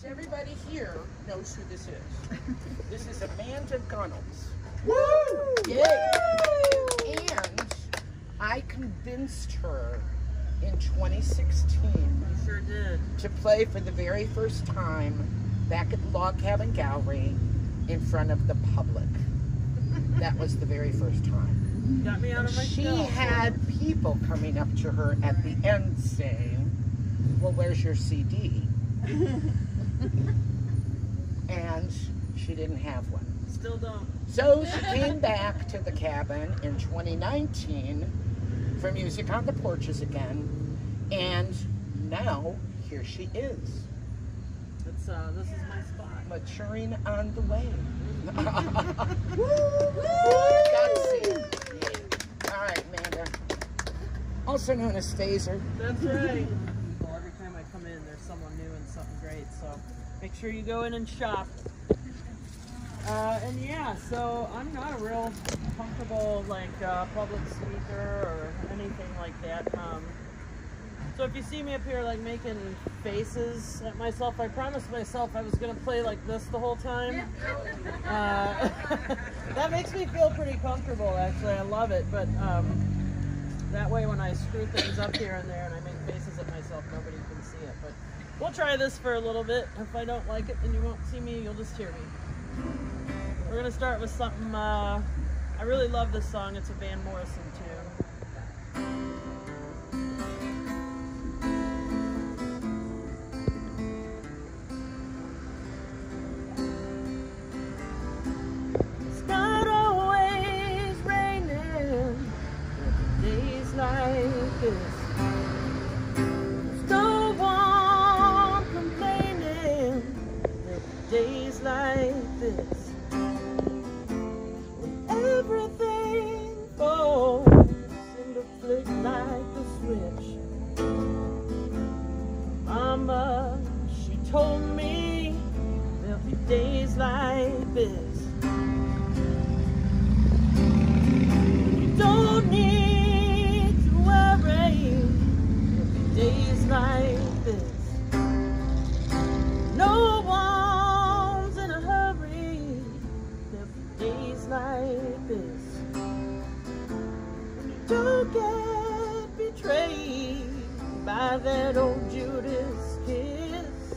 Because everybody here knows who this is. This is Amanda Gunnels. Woo! Yay! And I convinced her in 2016 You sure did. to play for the very first time back at the Log Cabin Gallery in front of the public. That was the very first time. Got me out of my She shell. had people coming up to her at the end saying, well, where's your CD? And she didn't have one. Still don't. So she came back to the cabin in 2019 for Music on the Porches again, and now here she is. It's, this is my spot. Maturing on the way. All right, Amanda. Also known as Phaser. That's right. Well, every time I come in, there's someone new and something great, so make sure you go in and shop. And yeah, so I'm not a real comfortable, like, public speaker or anything like that. So if you see me up here, like, making faces at myself, I promised myself I was going to play like this the whole time. That makes me feel pretty comfortable, actually. I love it, but that way when I screw things up here and there and I make faces at myself, nobody can see it. But we'll try this for a little bit. If I don't like it, then you won't see me, you'll just hear me. We're going to start with something, I really love this song. It's a Van Morrison tune. It's not always raining, days like this. There's no one complaining, days like this. Everything falls into flick like a switch. Mama, she told me there'll be days like this. You don't need to worry, there'll be days like this. No one's in a hurry, there'll be days like this. Don't get betrayed by that old Judas kiss.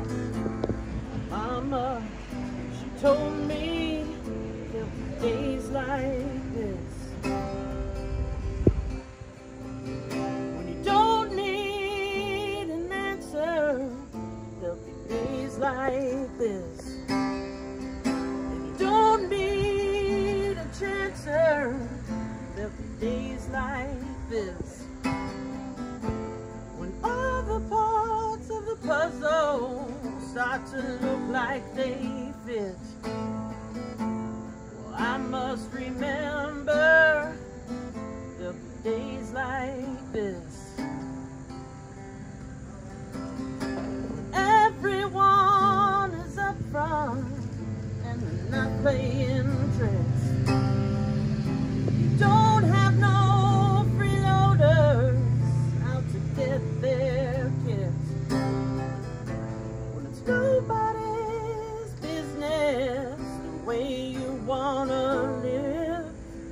Mama, she told me there'll be days like this. When you don't need an answer, there'll be days like this. And you don't need a chancer, there'll be days like this. When all the parts of the puzzle start to look like they fit, well, I must remember there'll be days like this. Everyone is up front and they're not playing tricks. You don't have no freeloaders out to get their kids. When it's nobody's business the way you wanna live.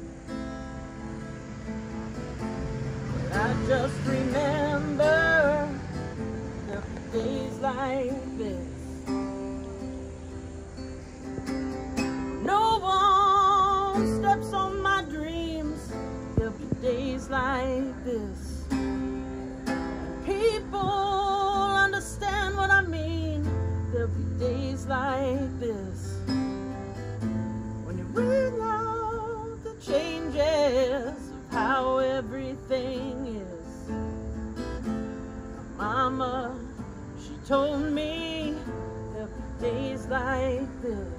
But I just remember there'll be days like this. No one steps on my dreams, there'll be days like this. People understand what I mean, there'll be days like this. When you ring out the changes of how everything is. Mama, she told me there'll be days like this.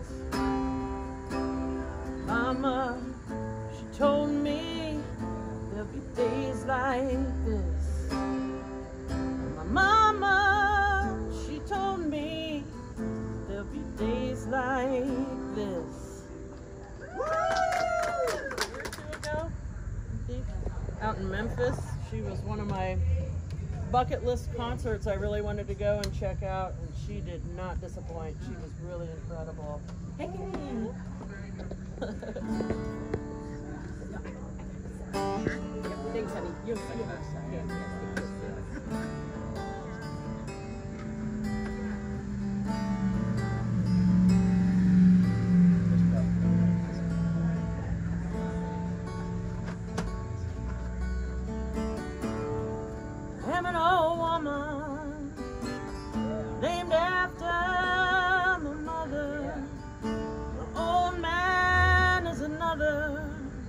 Mama, she told me there'll be days like this. My mama, she told me there'll be days like this. Woo! A year or two ago, I think, out in Memphis, she was one of my bucket list concerts I really wanted to go and check out, and she did not disappoint. She was really incredible. Hey. Thanks, honey. You I'm an old woman named after my mother. My old man is another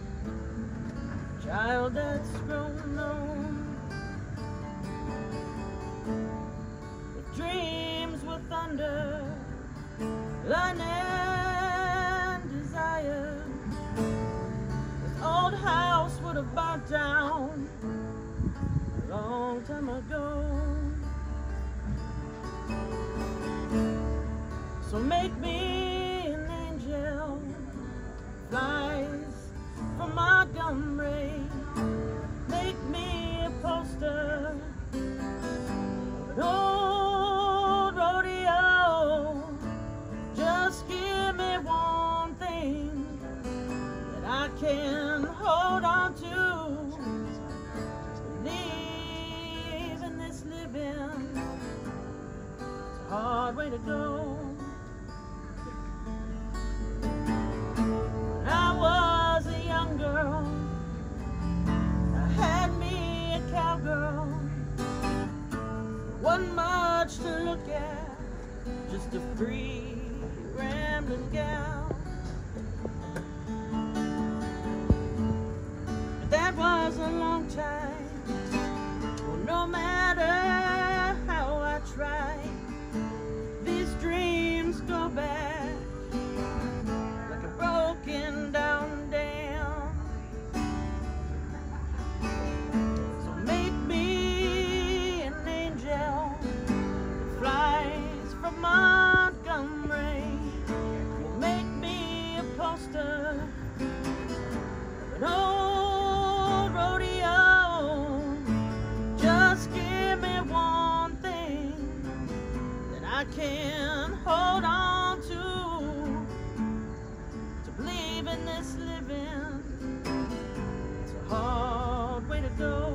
child that's grown old. With dreams with thunder, lightning and desire. This old house would have burnt down a long time ago. So make me an angel, flies from Montgomery. Make me a poster of an old rodeo. Just give me one thing that I can hold on to. Believe in this living, it's a hard way to go. When I was a young girl, I had me a cowgirl. Wasn't much to look at, just a free rambling gal. But that was a long time. Well, no matter how I try, these dreams go back like a broken down dam. So make me an angel that flies from Montgomery. Make me a poster of an old rodeo. Just give me one thing that I can hold on to believe in this living. It's a hard way to go.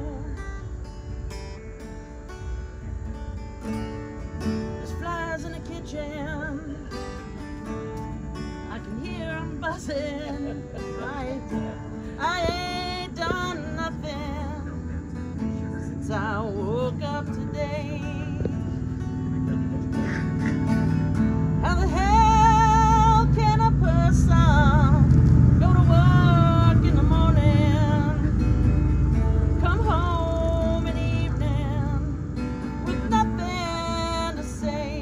There's flies in the kitchen, I can hear them buzzing. I ain't done nothing since I woke up today. How the hell can a person go to work in the morning, come home in the evening with nothing to say?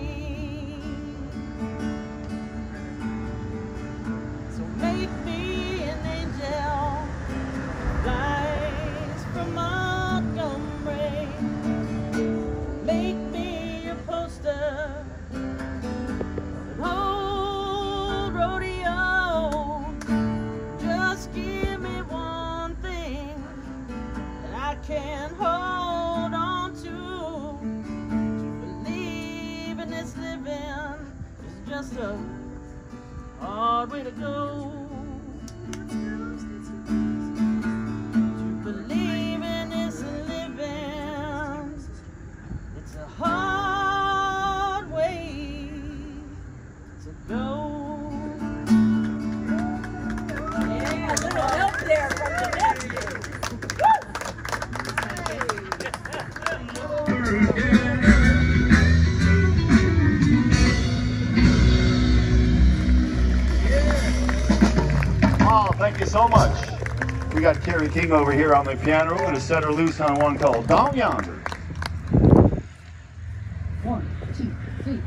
So make me an angel, flies from Montgomery. Make me a poster of an old rodeo. Just give me one thing that I can hold on to believe in this living is just a hard way to go. To believe in this living, it's a hard way to go. Yeah, a little help there from the nephew. Oh, thank you so much. We got Carrie King over here on the piano. We're going to set her loose on one called Down Yonder. 1, 2, 3.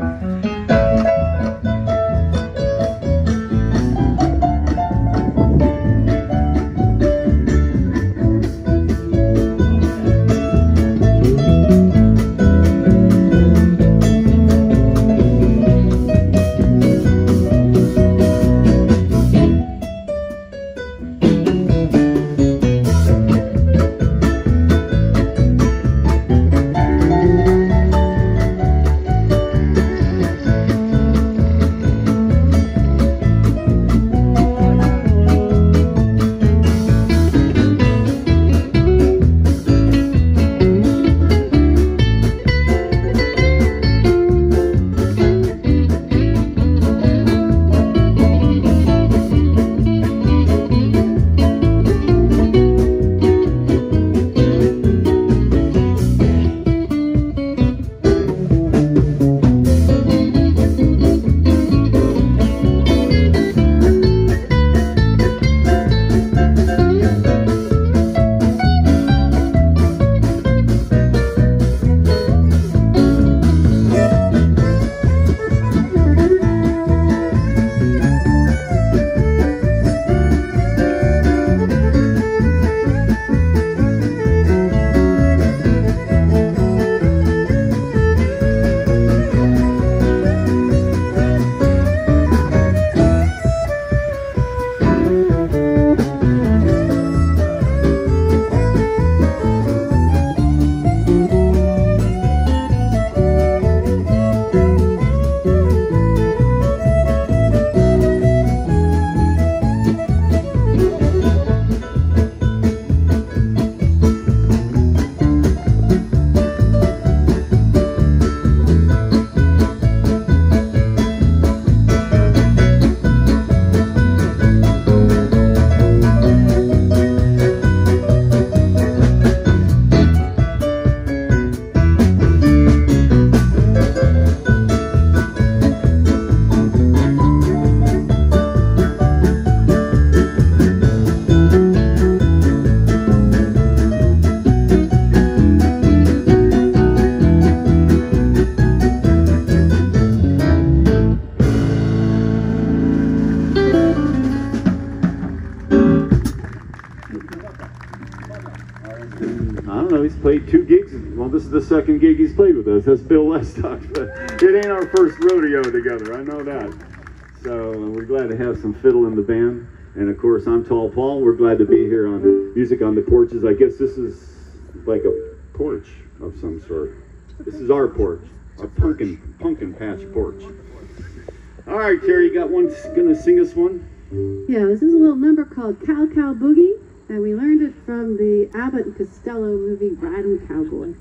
I don't know, he's played 2 gigs. Well, this is the second gig he's played with us. That's Bill Lestock. But it ain't our first rodeo together, I know that. So we're glad to have some fiddle in the band. And of course, I'm Tall Paul. We're glad to be here on Music on the Porches. I guess this is like a porch of some sort. This is our porch, our pumpkin patch porch. All right, Carrie, you got one, gonna sing us one? Yeah, this is a little number called Cow Cow Boogie, and we learned it from the Abbott and Costello movie Riding Cowboy.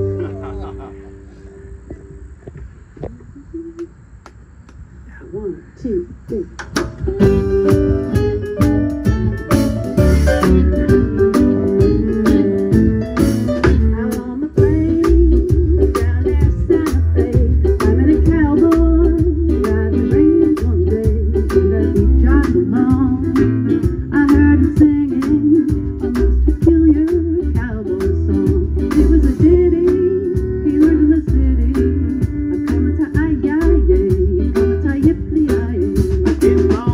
1, 2, 3. Getting on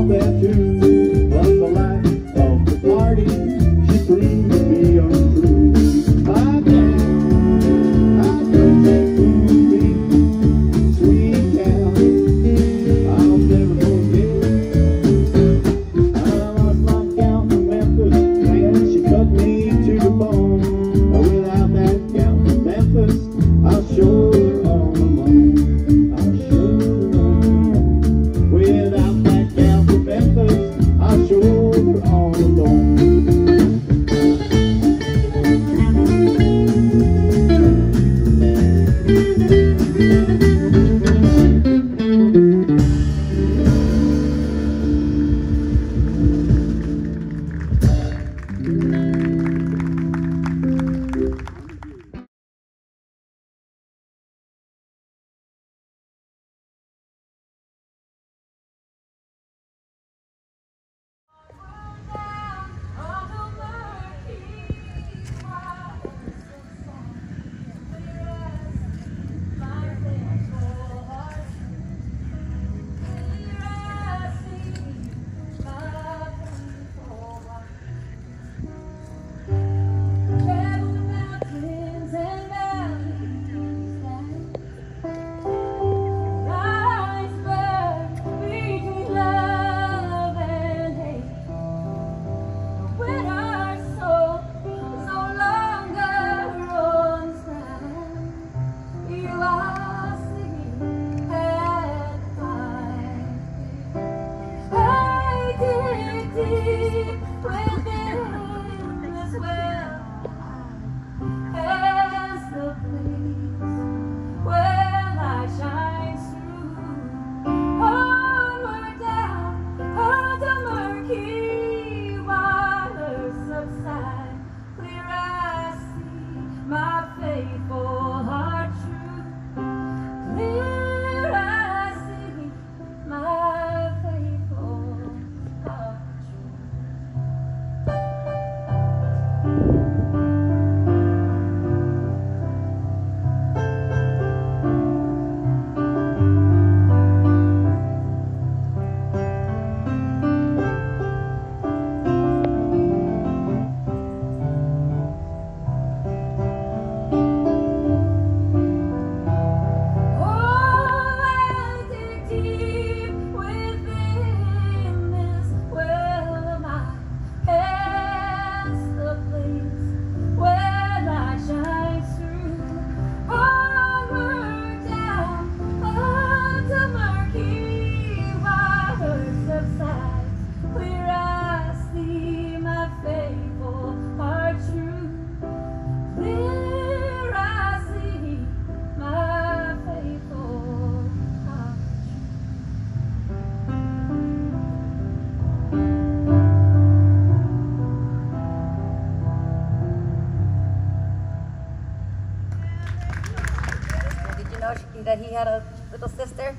there too. But the life of the party, she proved to be untrue. My gal, I don't take moving, sweet gal, I'll never forget. I lost my gal from Memphis, man, she cut me to the bone. Without that gal from Memphis, I'll show her all alone. I'll show her all alone. Without that gal from Memphis, I'll show her all alone. That he had a little sister,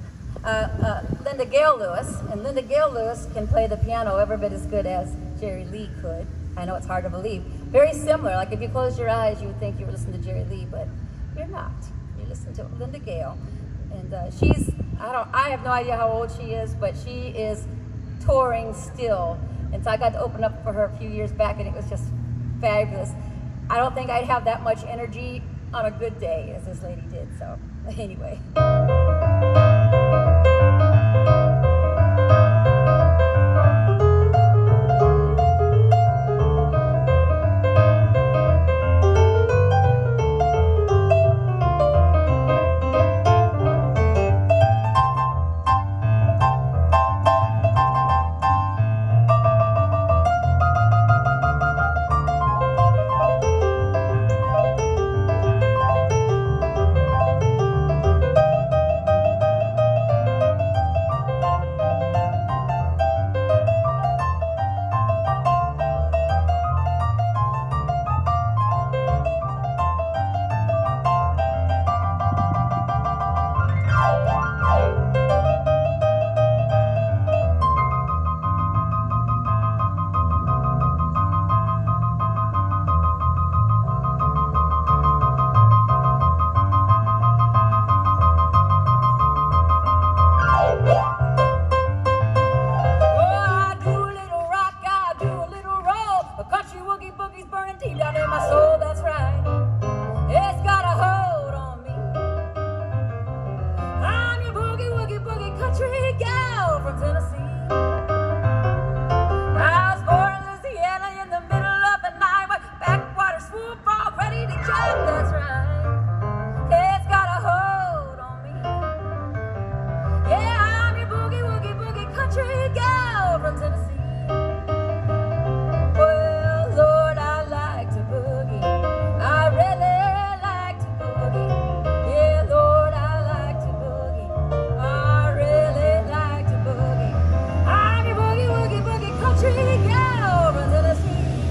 Linda Gale Lewis, and Linda Gale Lewis can play the piano every bit as good as Jerry Lee could. I know it's hard to believe. Very similar, like if you close your eyes, you would think you were listening to Jerry Lee, but you're not. You listen to Linda Gale, and I have no idea how old she is, but she is touring still, and so I got to open up for her a few years back, and it was just fabulous. I don't think I'd have that much energy on a good day as this lady did, so anyway. gal from Tennessee. Well, Lord, I like to boogie. I really like to boogie. Yeah, Lord, I like to boogie. I really like to boogie. I'm your boogie, woogie, boogie country gal from Tennessee.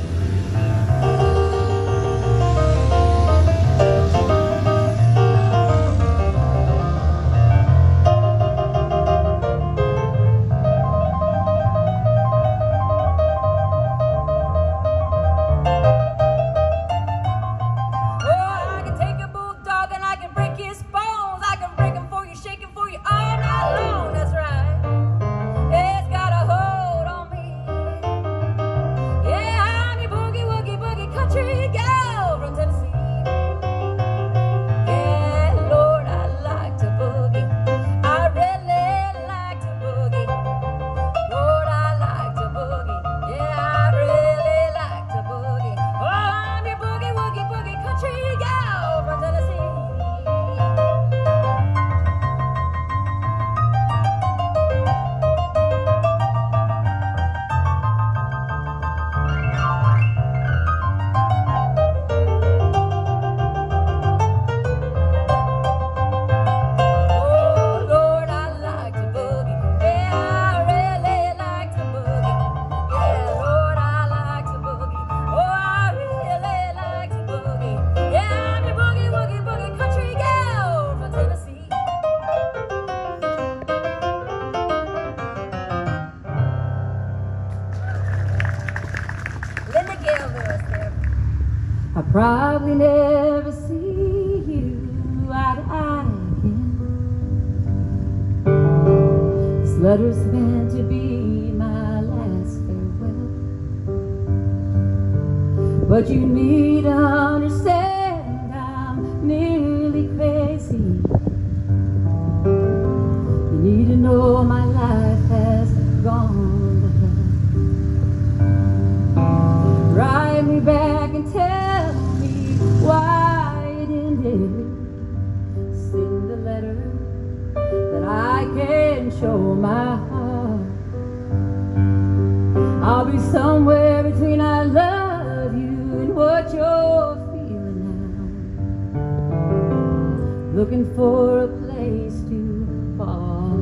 I'll probably never see you eye to eye again. This letter's meant to be my last farewell. But you need to understand I'm nearly crazy. You need to know my life has gone to hell. Write me back and tell me why it ended. Send a letter that I can show my heart. I'll be somewhere between I love you and what you're feeling now. Looking for a place to fall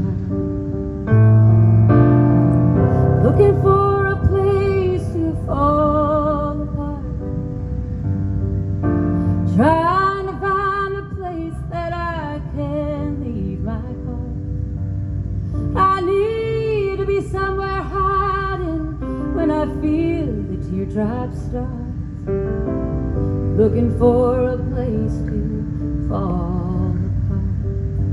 apart. Looking for a place to fall apart. Trying to find a place that I can leave my car. I need to be somewhere hiding when I feel the teardrops start. Looking for a place to fall apart.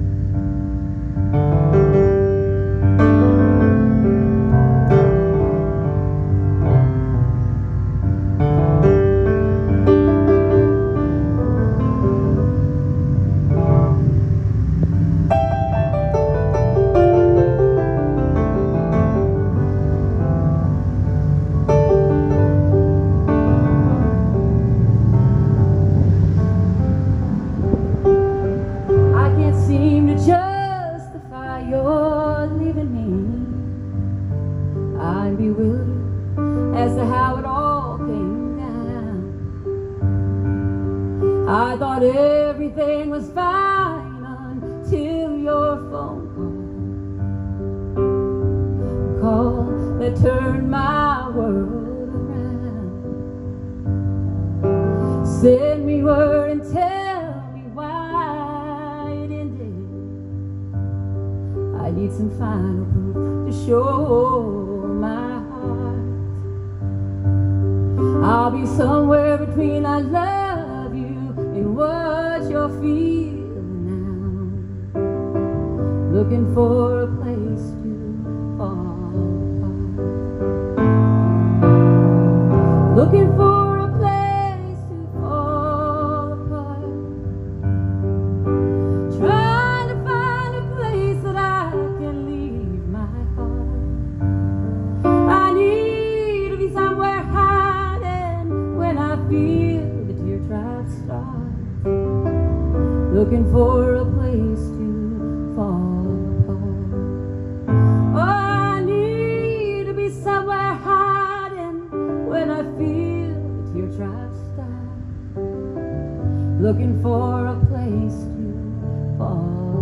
Seem to justify your leaving me. I'm bewildered as to how it all came down. I thought everything was fine until your phone call. A call that turned my world around. Send me word and tell me why it ended. I need some final proof to show my heart. I'll be somewhere between I love you and what you're feeling now. Looking for a place to fall apart. Looking for a place to fall apart. Trying to find a place that I can leave my heart. I need to be somewhere hiding when I feel the teardrops start. Looking for a place to fall apart. Oh, I need looking for a place to fall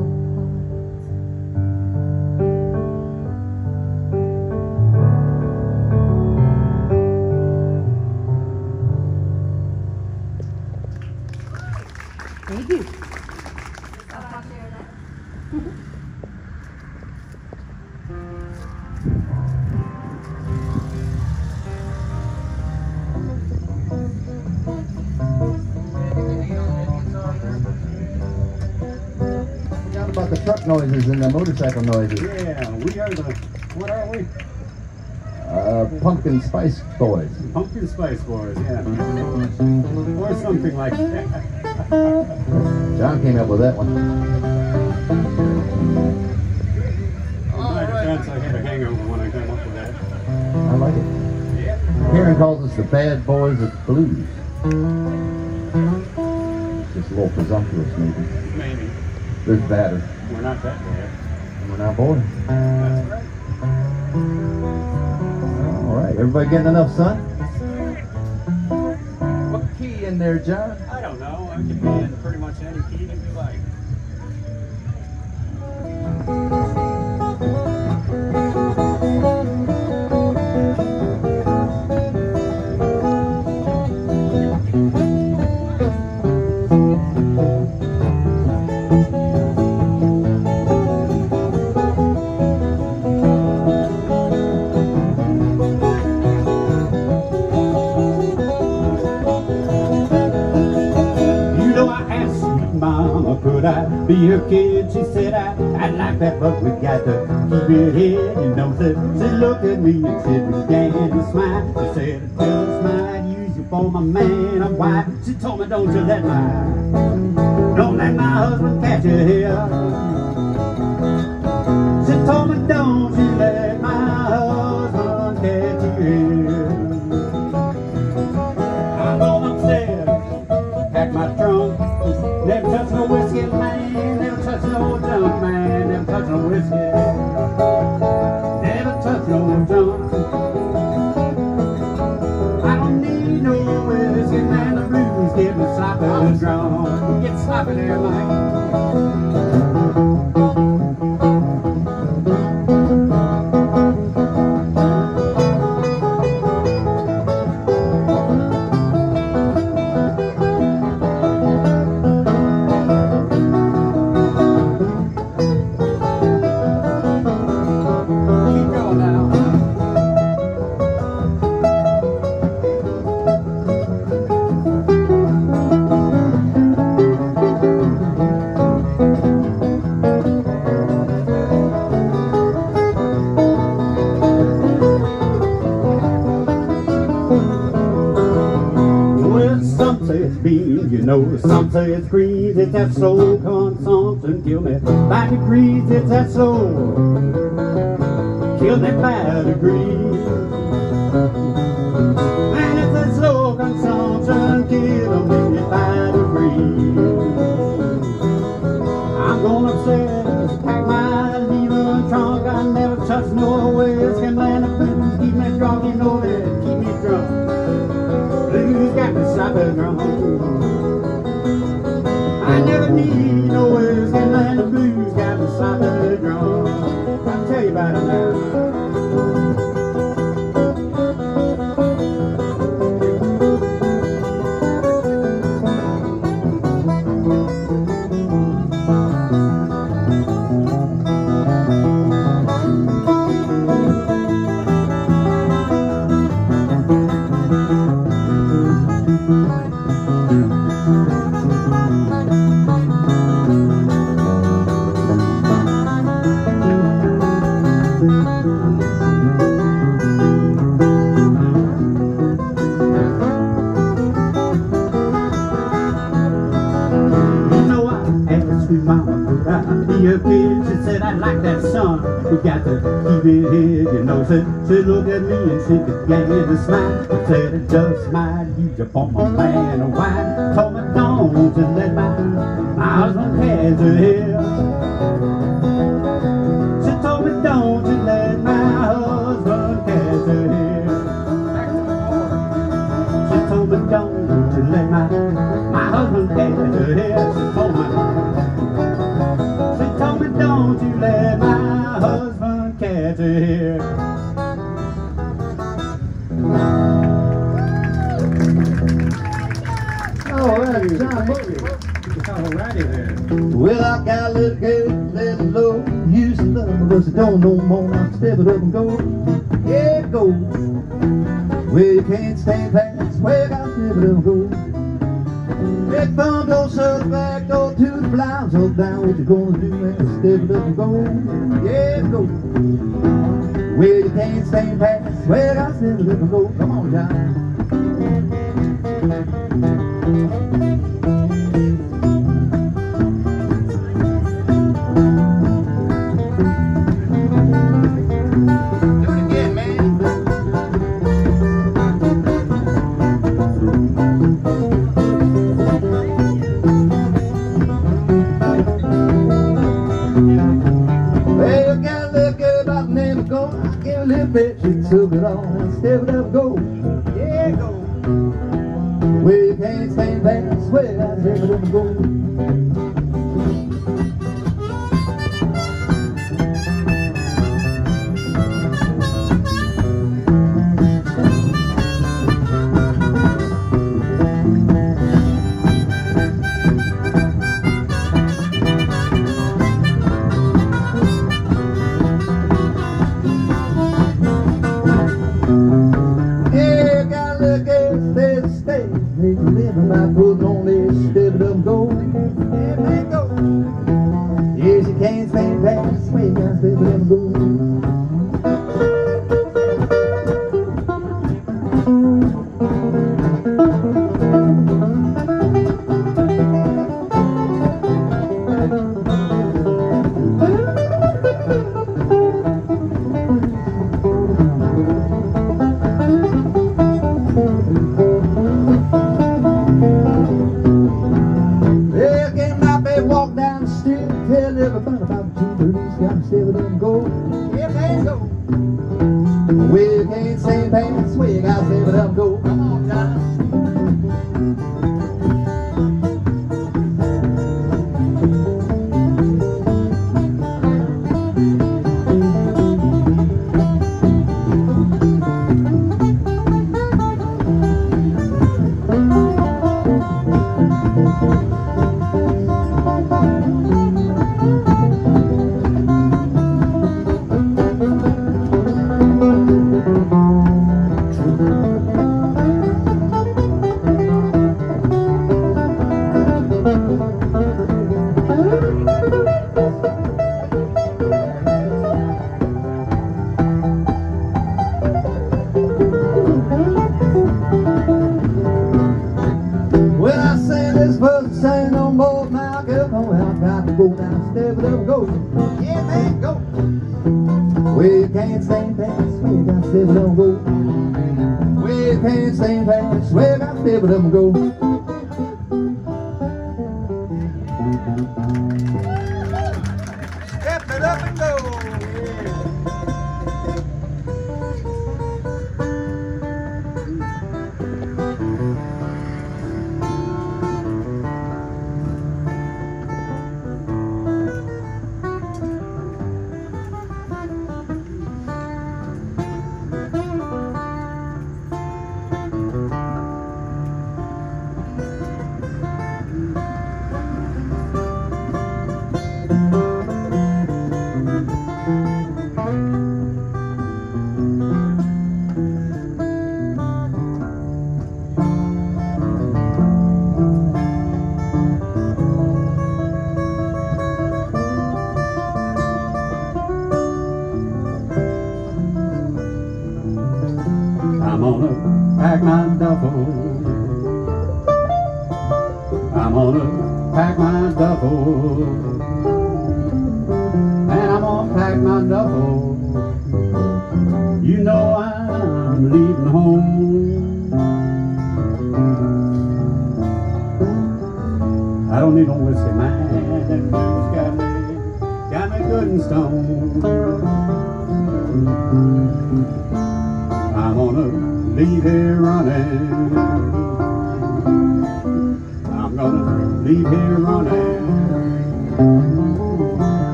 apart. Thank you. About the truck noises and the motorcycle noises. Yeah, we are the, what are we? Pumpkin Spice Boys. Pumpkin Spice Boys, yeah. Or something like that. John came up with that one. In my defense, I had a hangover when I came up with that. I like it. Yeah. Karen calls us the bad boys of blues. Just a little presumptuous, maybe. Maybe. There's badder. We're not that bad. And we're not bored. That's right. All right, everybody getting enough sun? What key in there, John? I don't know. I can be in pretty much any key that you like. Could I be your kid? She said, I'd like that, but we got to keep it here. You know, she looked at me and said, we began to smile. She said, just might use you for my man or wife. She told me, don't let my husband catch you here. She told me, don't you let my husband catch you here. I'm going upstairs, pack my trunk. Never touch no whiskey, man. Never touch no junk, man. Never touch no whiskey. Never touch no junk. I don't need no whiskey, man. The blues get me sloppy and drunk. We get sloppy there, Mike. Some say it's green, it's that slow consumption. Kill me by degrees, it's that slow. Kill me by degrees. Man, it's that slow consumption. Kill me by degrees. I'm going upstairs, pack my leaving trunk. I never touch no whiskey, man. The blues keep me drunk, you know that keep me drunk. Blues got me sloppy drunk. I never need no whiskey, man. The blues got me sloppy drunk. I'll tell you about it now. She said, I like that song. We got to keep it here, you know. She looked at me and she began to smile. I said, it just might use you for my man or wife. Told me, don't you let my husband catch her here. She told me, don't you let my husband catch her here. She told me, don't you let my husband catch her here. John Boogie. Alrighty then. Well, I got a little girl, little low. Used to love her, but she don't no more. Now step it up and go. Yeah, go. Well, you can't stand fast. Well, I gotta step it up and go. Head front door, shut the back door to the blinds. Hold down what you gonna do and step it up and go. Yeah, go. Well, you can't stand fast. Well, I gotta step it up and go. Come on, John. Took it on and step it up, go. Yeah, go. Well, you can't stand fast. Well, I step it up and go.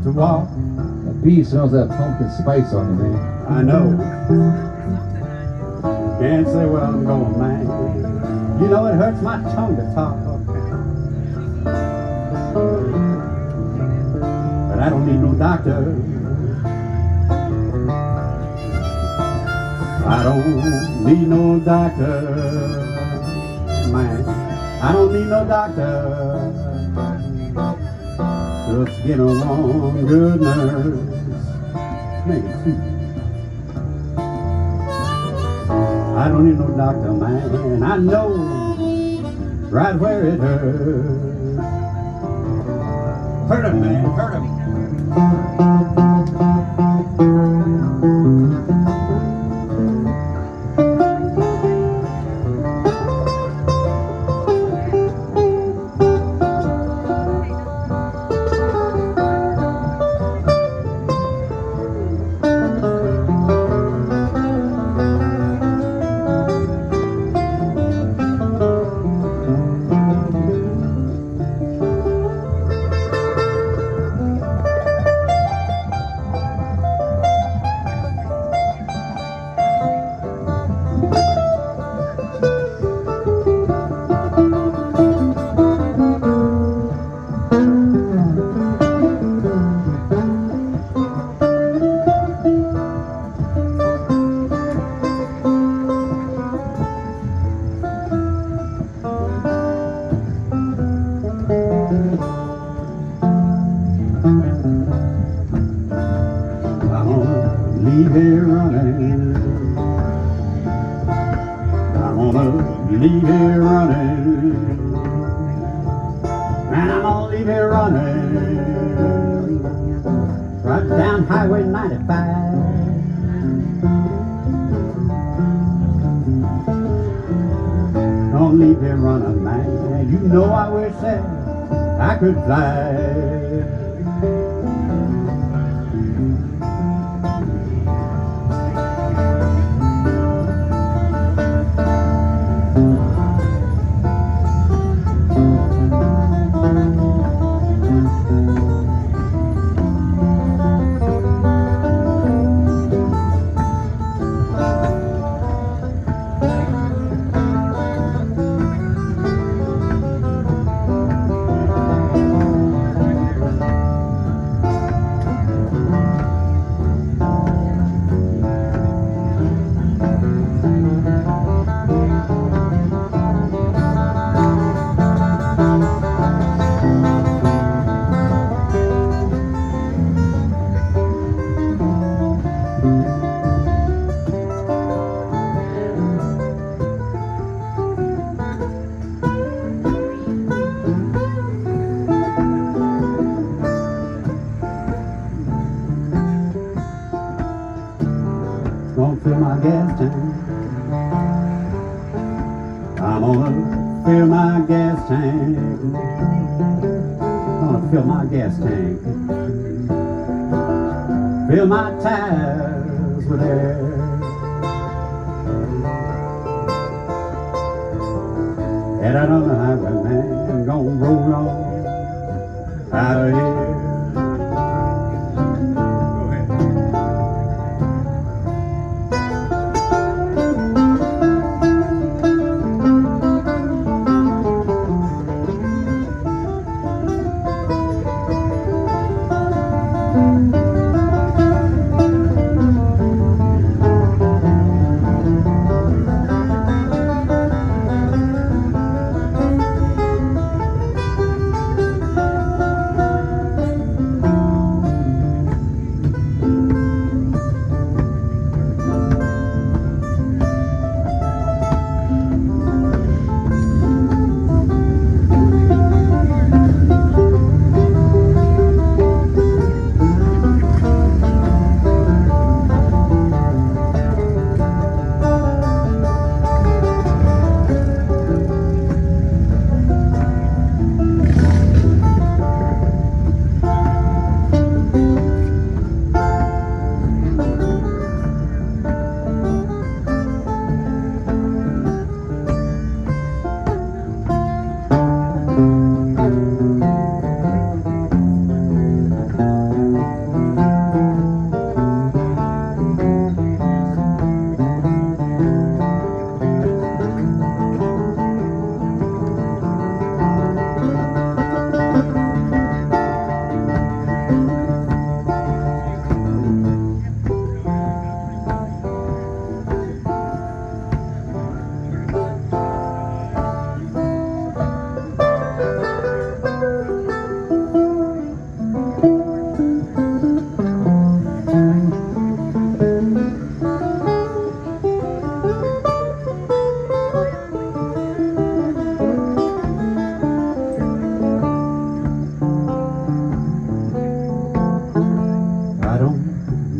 Pea smells that pumpkin spice on you, man. I know. Can't say where I'm going, man. You know it hurts my tongue to talk. But I don't need no doctor. I don't need no doctor, man. I don't need no doctor. Just get on good nurse. Make it sweet. I don't need no doctor, man. I know right where it hurts. Hurt him, man. Hurt him. Leave here running. I'm gonna leave here running. Man, I'm gonna leave here running. Right down Highway 95. Don't leave here running, man. You know I wish that I could fly. Gonna fill my gas tank. I'm gonna fill my gas tank. Gonna fill my gas tank. Fill my tires with air. Head out on the highway, man. Gonna roll on out of here.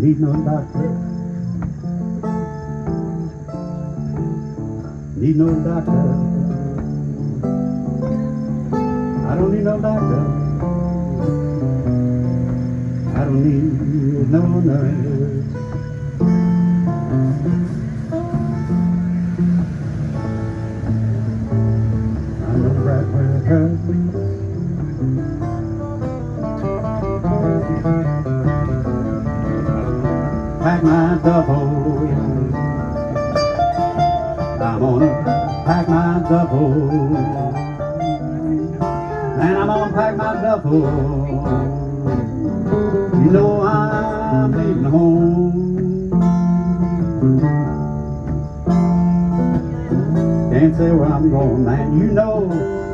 need no doctor. Need no doctor. I don't need no doctor. I don't need no nurse. I know right where it hurts. Pack my duffel. I'm gonna pack my duffel. And I'm gonna pack my duffel. You know I'm leaving home. Can't say where I'm going, and you know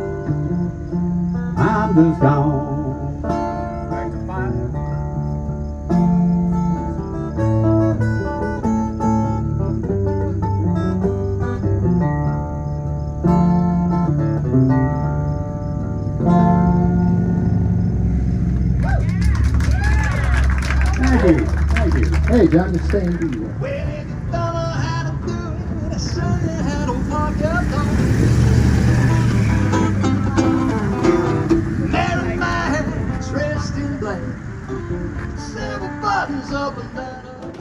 I'm just gone. Back to fire. Thank you. Hey, John, just saying to you. Well, if you don't know how to do it, I show you how to walk your dog. Mary Mine, dressed in black, several buttons up and down.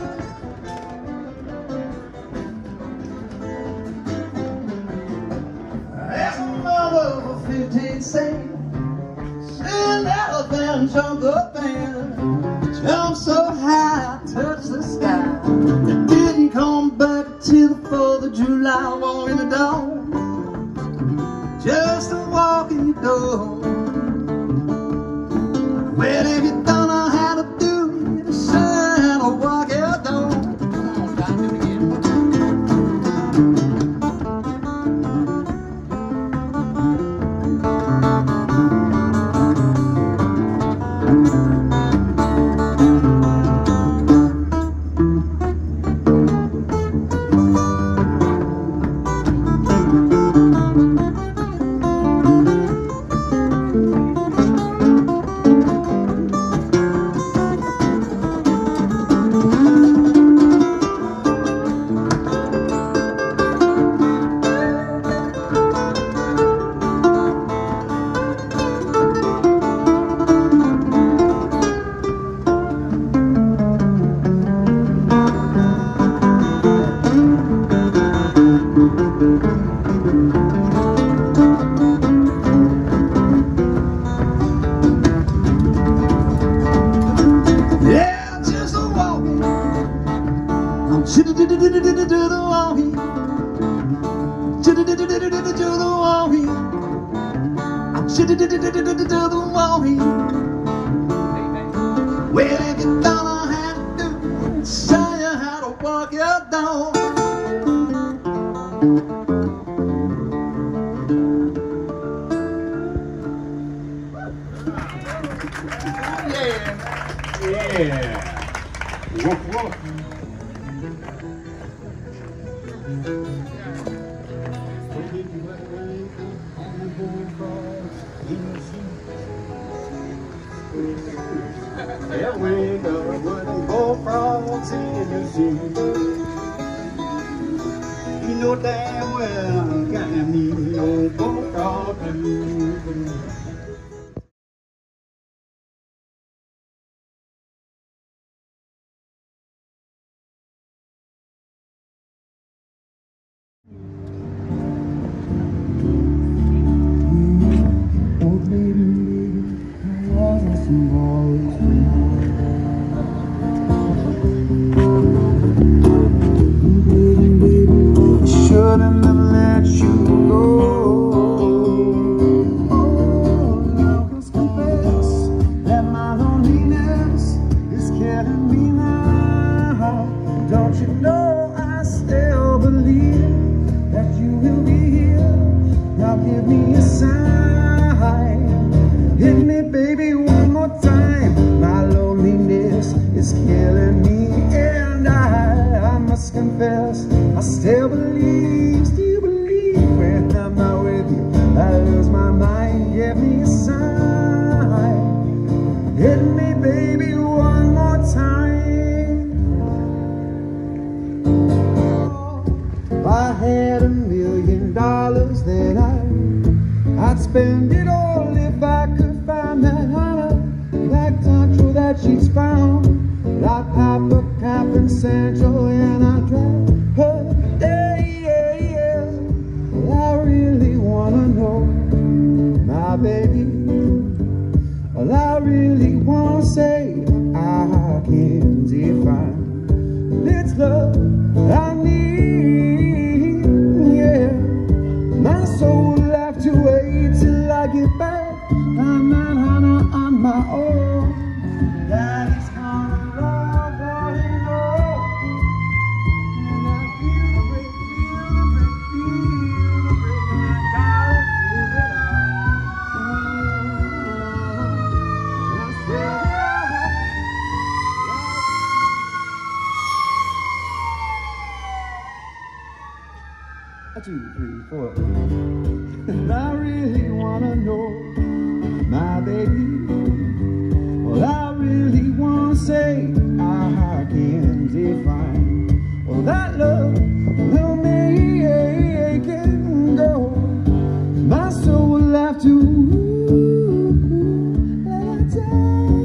There's a mother of 15 saying, an elephant jumped up and jumped so high, touched the sky. It didn't come back till the 4th of July, walking the dawn, just a walk in your door. Well, if you don't know how to do it, show you how to walk your door. Come on, John, do it again. Yeah, just a walking. I'm do the walking. Do the walking. I'm do the walking. Well, if you don't know how to do it, show you how to walk your dog. Yeah. Woof, woof. Yeah, we know wooden bullfrogs in the sea. You know damn well, got me old bullfrog blues. Shouldn't have let you go. I must confess that my loneliness is killing me now. Don't you know I still believe that you will be here. Now give me a sign. Hit me, baby, one more time. My loneliness is killing me, and I must confess I still believe when I'm not with you. I lose my mind. Give me a sign. Hit me, baby, one more time. spend it all if I could find that Hannah, that Tantra that she's found. But I pop a cap in Central and I drive her day, yeah, yeah. Well, I really wanna know, my baby. Well, I really wanna say I can't define. It's love I need, yeah. My soul will have to wait till I get back. I'm not on my own. Daddy's coming around, boy, you know. And I feel the break, feel the break, feel the break, and I gotta give it up. And I said, 1, 2, 3, 4. And I really wanna know, my baby. Well, I really wanna say I can't define. Well, that love will make it go. My soul will have to let it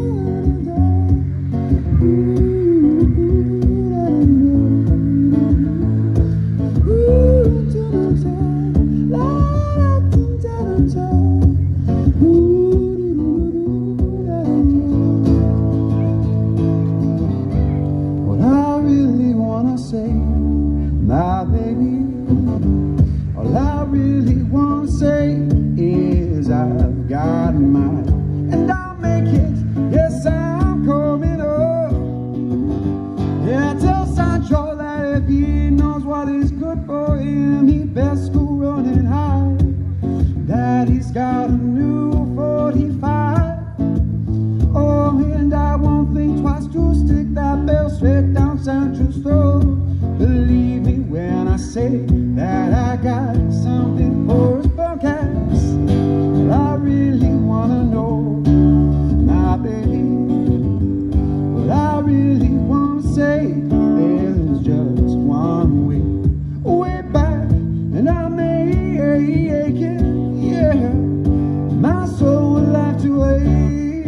what I really wanna say, my baby. All I really wanna say is I've got mine, and I'll make it. Yes, I'm coming up. Yeah, tell Sancho that if he knows what is good for him, he best go running high. That he's got a new 45. Oh, and I won't think twice to stick that bell straight down Sancho's throat. Believe me when I say that I got something for his punk ass. I really wanna know, my baby. What I really wanna say, there's just one way back, and I make it, yeah. My soul will have to wait,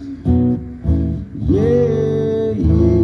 yeah, yeah.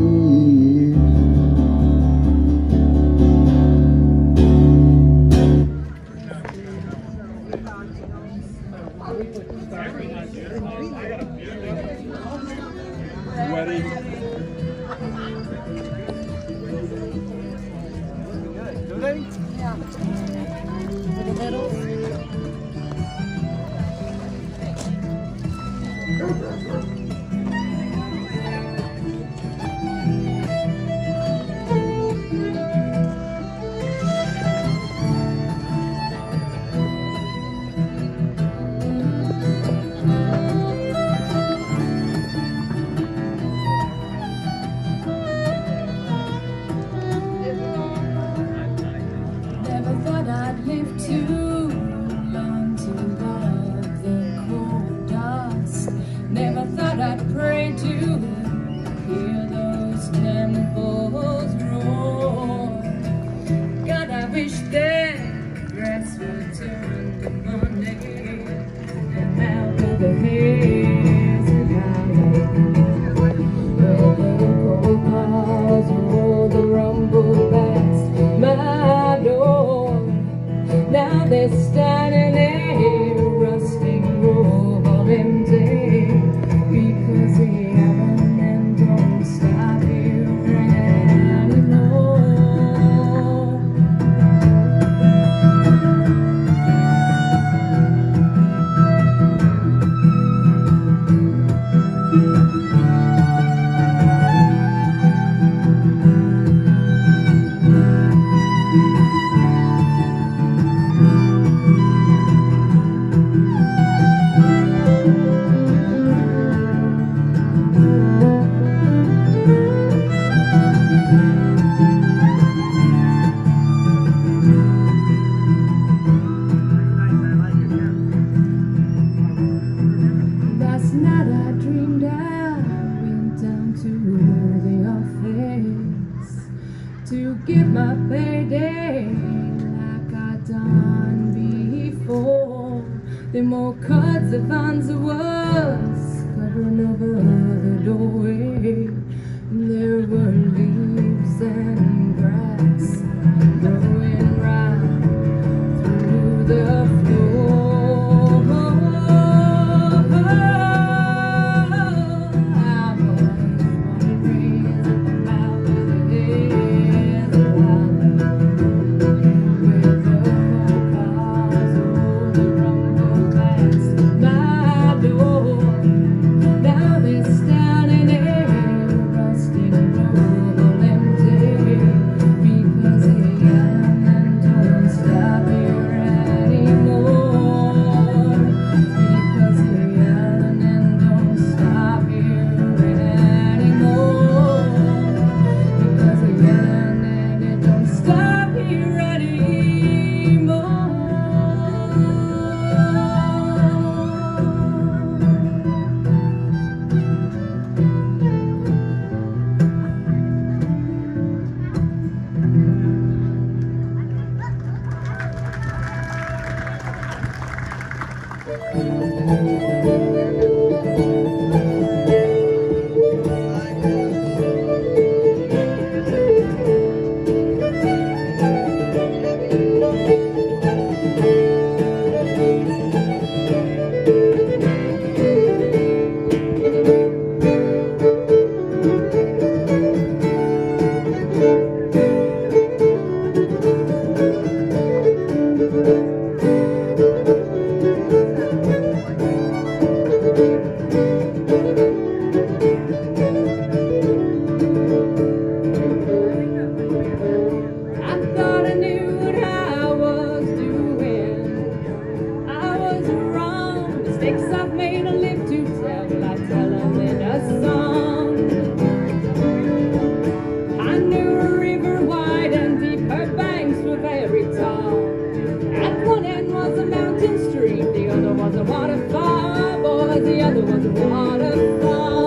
cuts of answer was covering over the doorway. There were leaves and grass growing right through the floor. I was wondering about the days of with the cars all the rumble past my door. Now they're standing there, rusting, roll empty, because they're young and don't stop here anymore. Because they're young and don't stop here anymore. Because they're young and it don't stop here anymore. I thought I knew what I was doing. I was wrong. Mistakes I've made, I live to tell. I tell them in a song. I knew a river wide and deep, her banks were very tall. At one end was a mountain stream, the other was a waterfall. Boy, the other was a waterfall.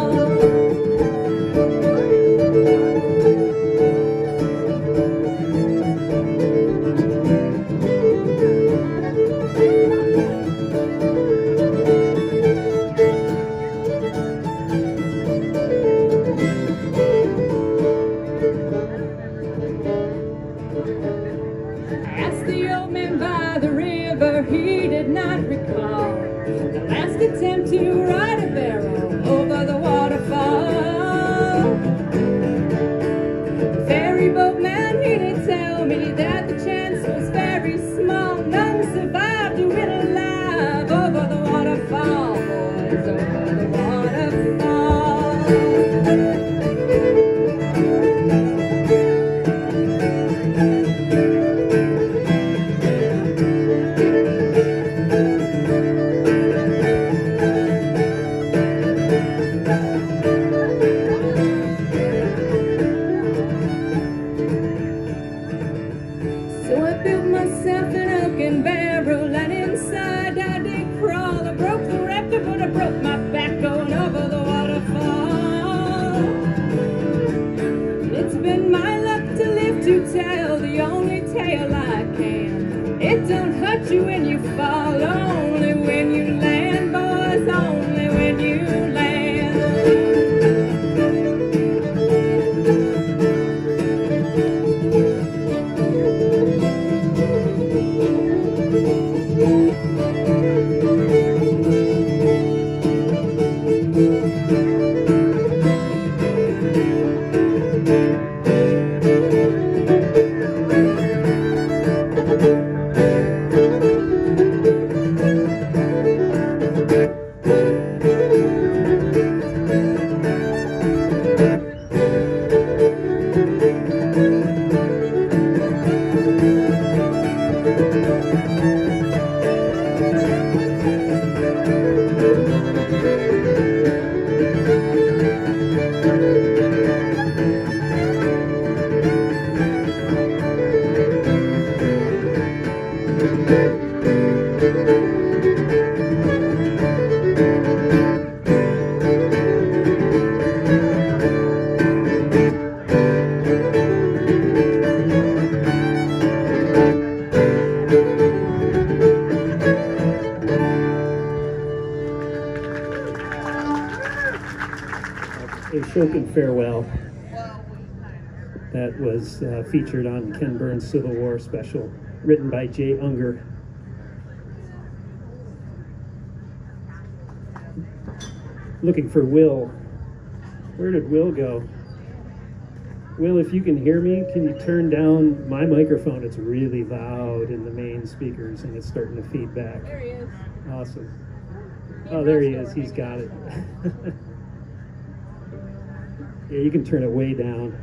Asked the old man by the river, he did not recall the last attempt to ride a barrel over the waterfall. The ferry boat man, he did tell me that the chance was very small. None survived to it alive over the waterfall, boys, over the waterfall. So I built myself an oaken barrel, and inside I did crawl. I broke the record, but I broke my back going over the waterfall. It's been my luck to live to tell the only tale I can. It don't hurt you when you fall, only when you land, boys, only when you land. Unspoken Farewell. That was featured on Ken Burns' Civil War special, written by Jay Unger. Looking for Will. Where did Will go? Will, if you can hear me, can you turn down my microphone? It's really loud in the main speakers and it's starting to feed back. There he is. Awesome. Oh, there he is. He's got it. Yeah, you can turn it way down.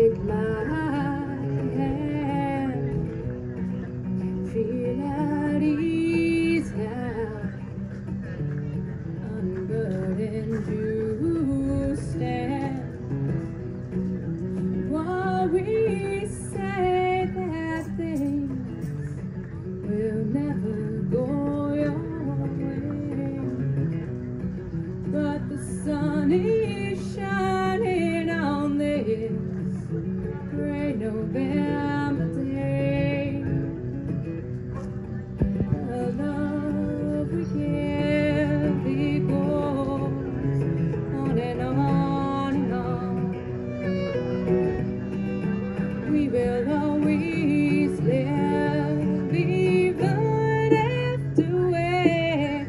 take my hand, feel at ease now, unburdened you stand, while we say that things will never go your way, but the sun is shining on this gray November day. The love we give, it goes on and on and on. We will always live even after we're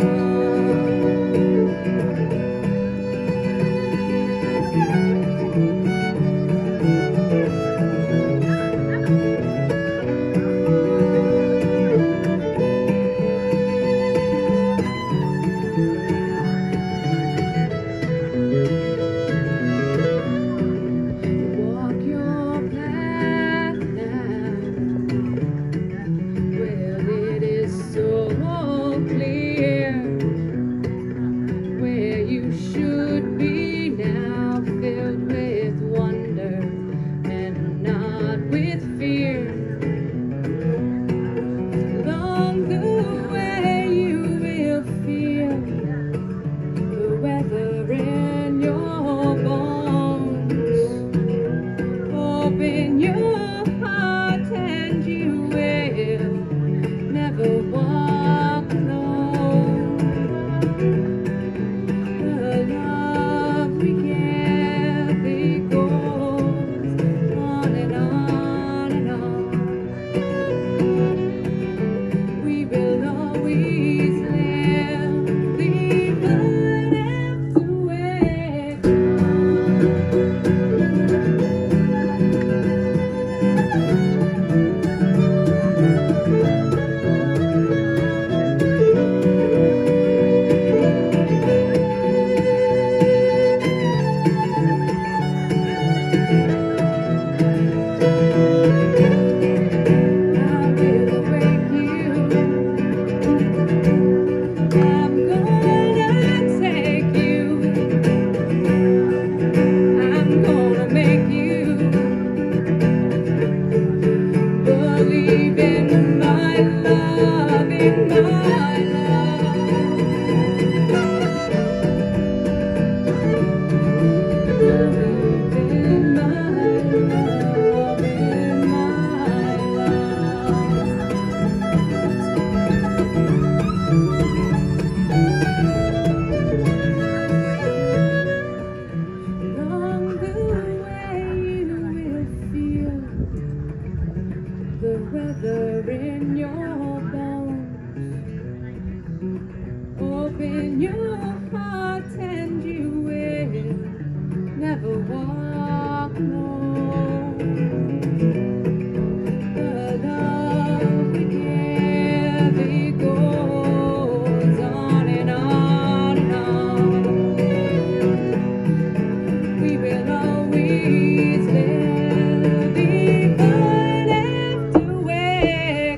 walk your path now. Well, it is so clear where you should be now, filled with wonder and not with fear. Along the way you will feel the weather in your bones. Open your heart and you will never walk alone. The love we give, it goes on and on and on. We will always live even after we're believe in my love, in my love. Believe in my love, in my Along the way you will feel the weather in your bones. Open your heart and you will never walk alone. The love we give, it goes on and on and on. We will always live even after we're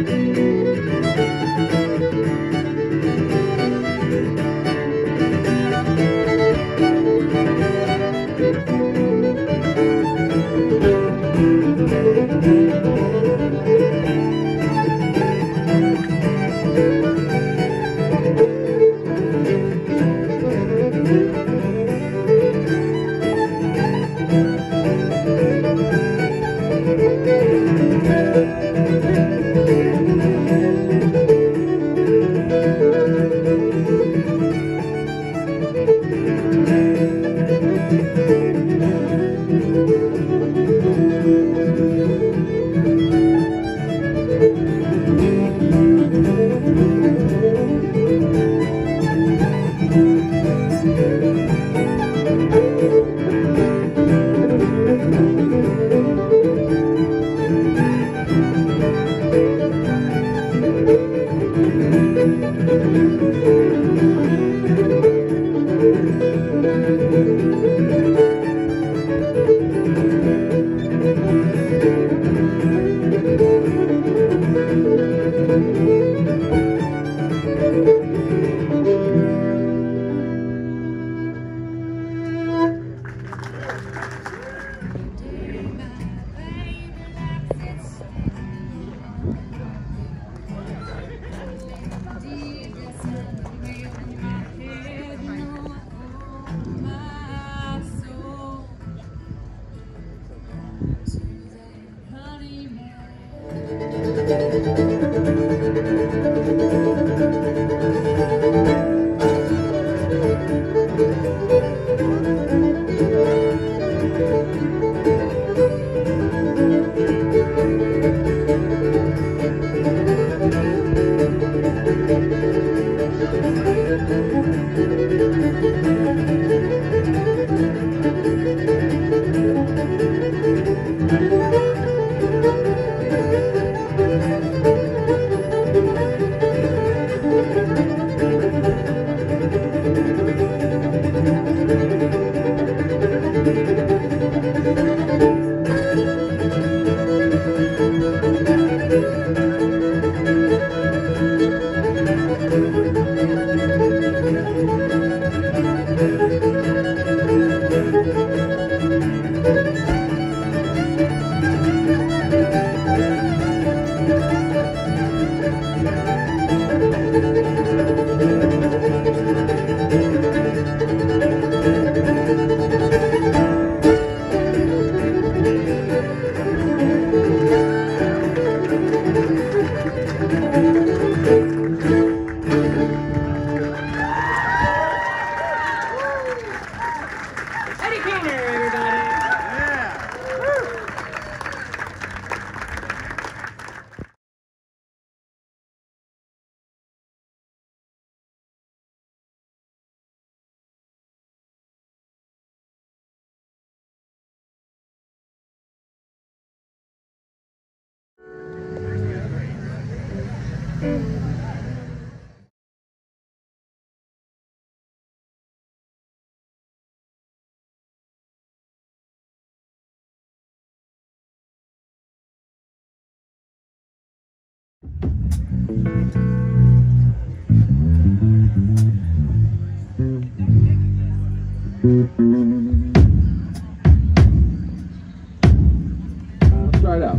Let's try it out.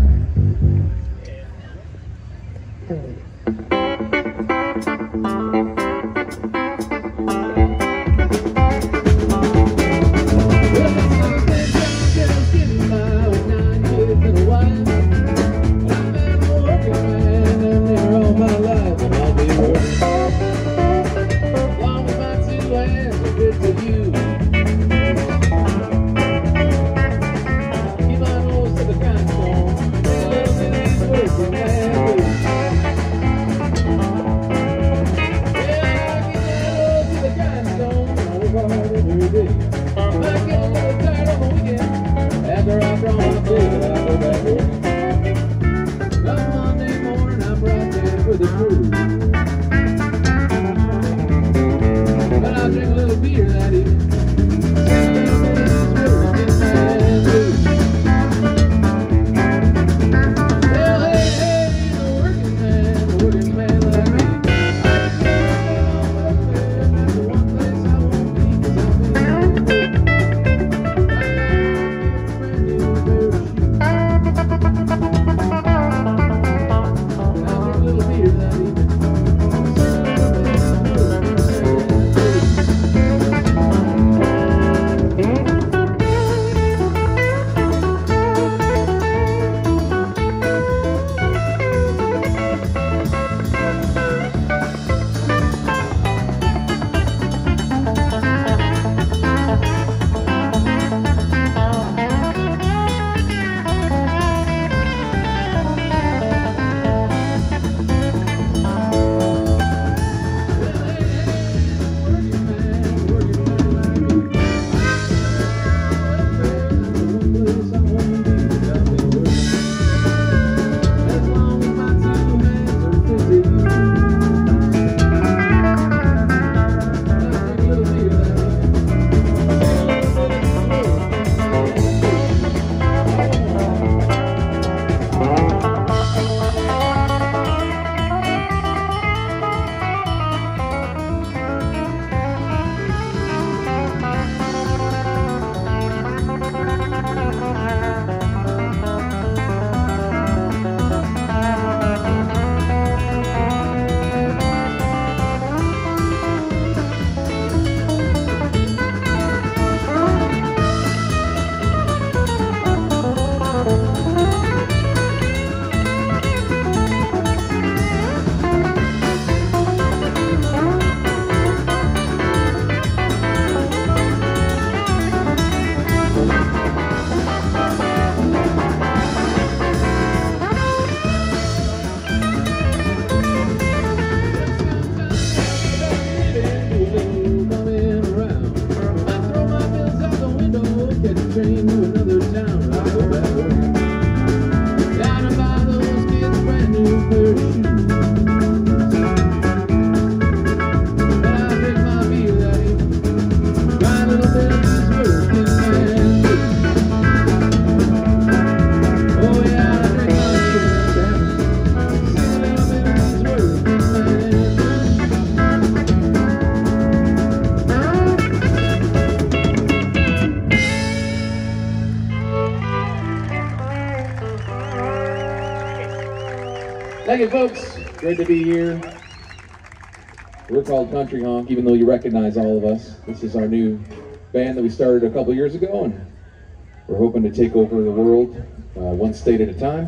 Thank you, folks. Great to be here. We're called Country Honk, even though you recognize all of us. This is our new band that we started a couple years ago, and we're hoping to take over the world one state at a time.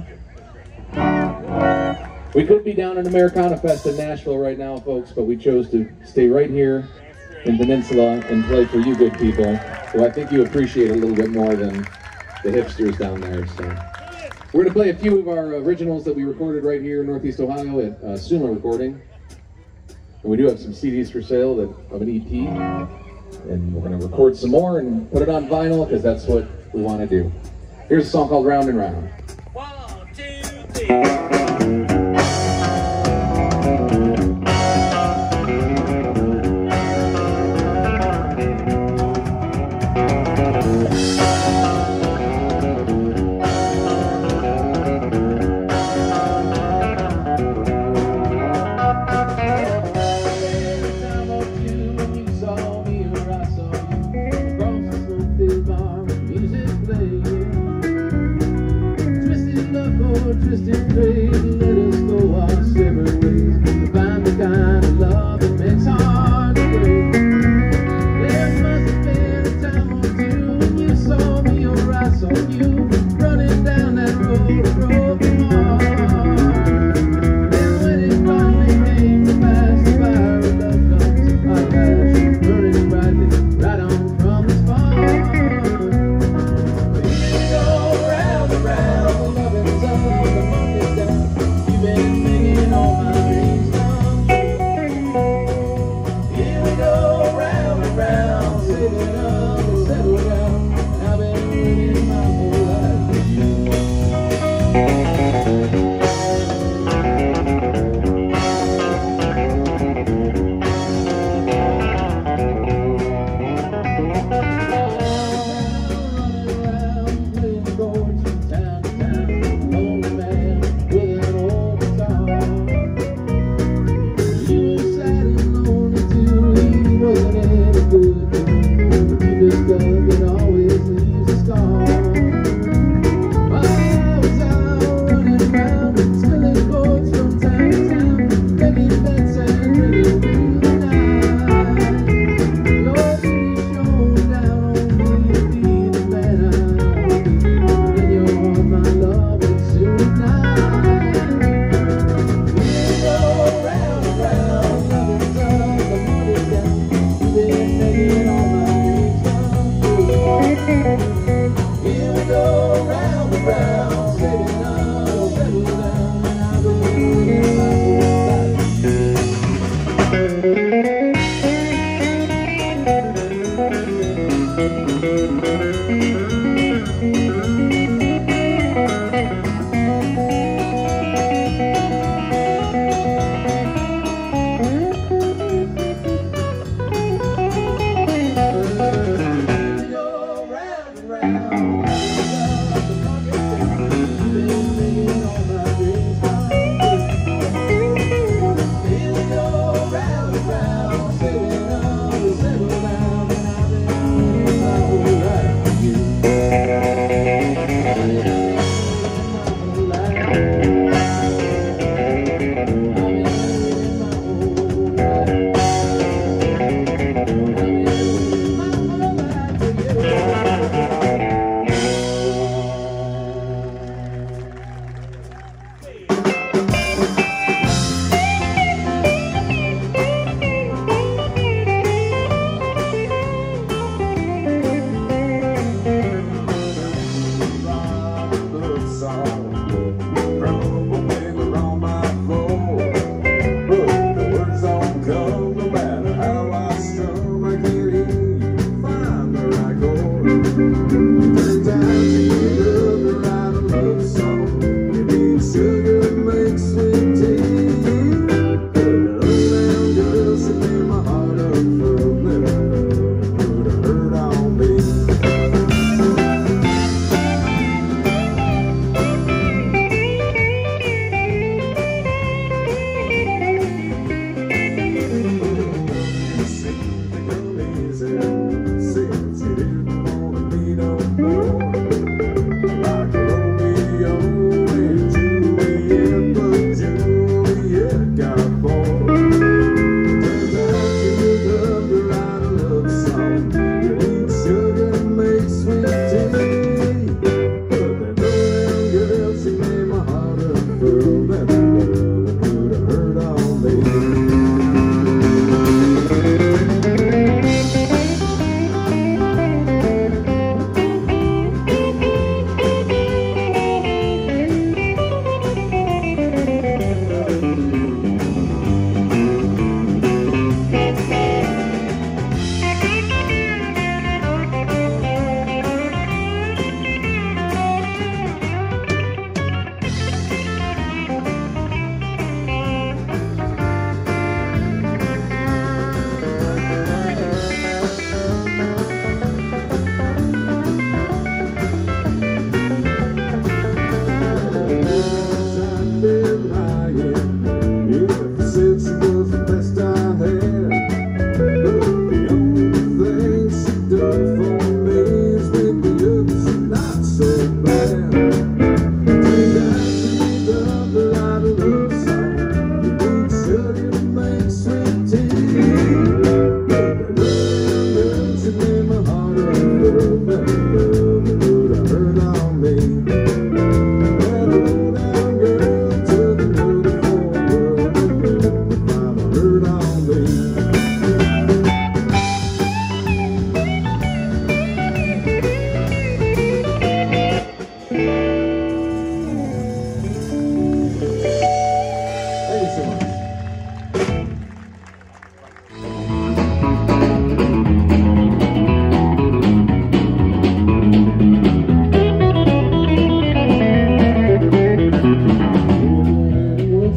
We could be down in Americana Fest in Nashville right now, folks, but we chose to stay right here in Peninsula and play for you good people, who I think you appreciate a little bit more than the hipsters down there. So we're going to play a few of our originals that we recorded right here in Northeast Ohio at Suma Recording. And we do have some CDs for sale of an EP. And we're going to record some more and put it on vinyl, because that's what we want to do. Here's a song called Round and Round. 1, 2, 3.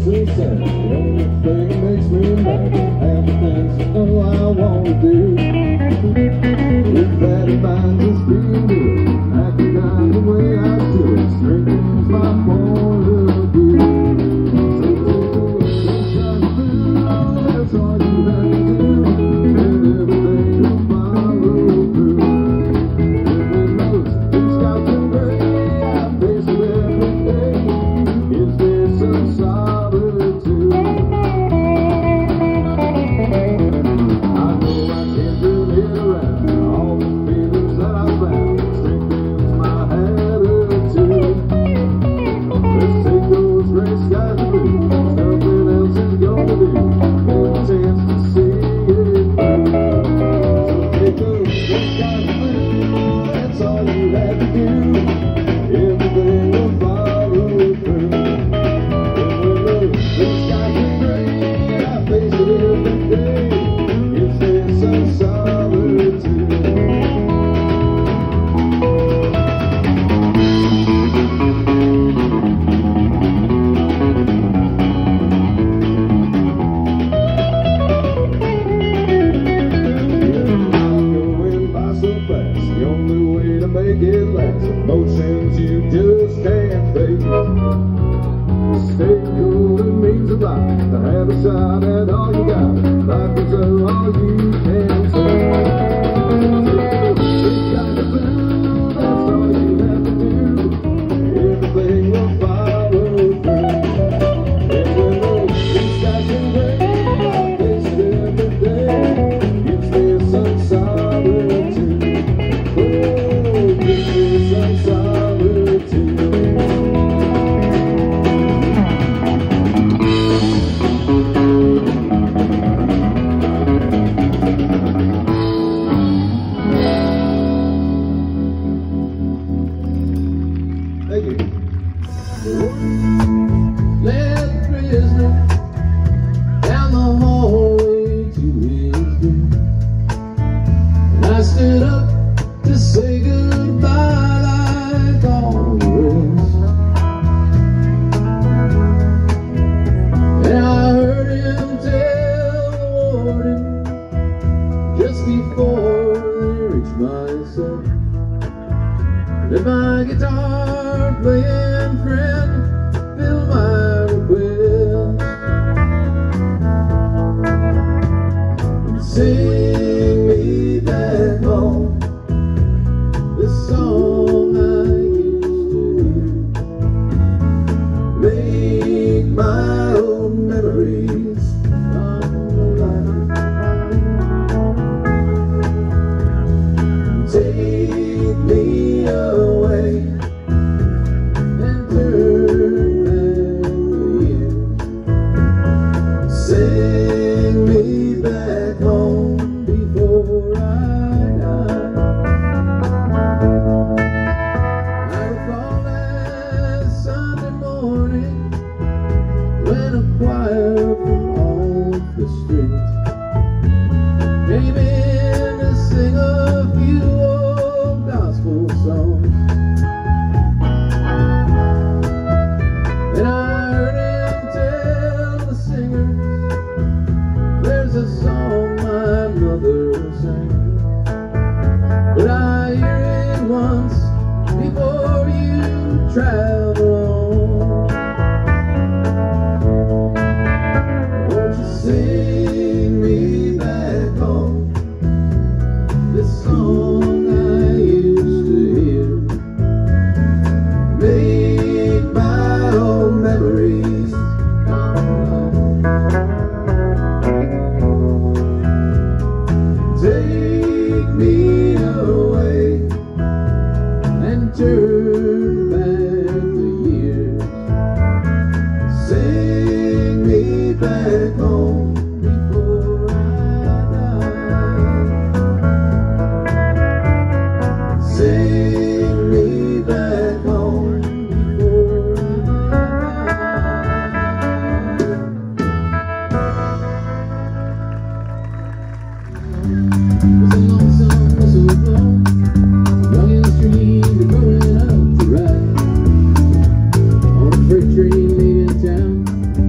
so sad. The only thing that makes me mad is half the things I know I want to do. With that in mind, just being good, acting out the way I should, strengthens my point of view. So take a look, that's all you have to do, and everything will follow through. And when those blue skies are gray, I face it every day. Is there some solitude? I know I can't turn it around. All the feelings that I found strengthens my attitude. Let's take those gray skies to blue. Nothing else is gonna do. Give a chance to see it through. So take those gray skies to blue. That's all you have to do. Everything will follow through. And when those blue skies are gray, I face it every day. Is there some solitude? Going by so fast, the only way to make it last. Emotions you just can't face. Stay cool, it means a lot to have a shot at all you got. Life is all you can say. It's got to blue, that's all you have to do. Everything will follow through. And when those blue skies can rain, I face it every day. Gives me some solitude. Oh, gives me some solitude. Thank you. Led the prisoner down the hallway to his doom, and I stood up to say goodbye like all the rest. And I heard him tell the warden just before they reached my cell that my guitar playing friend filled my request. And sing me back home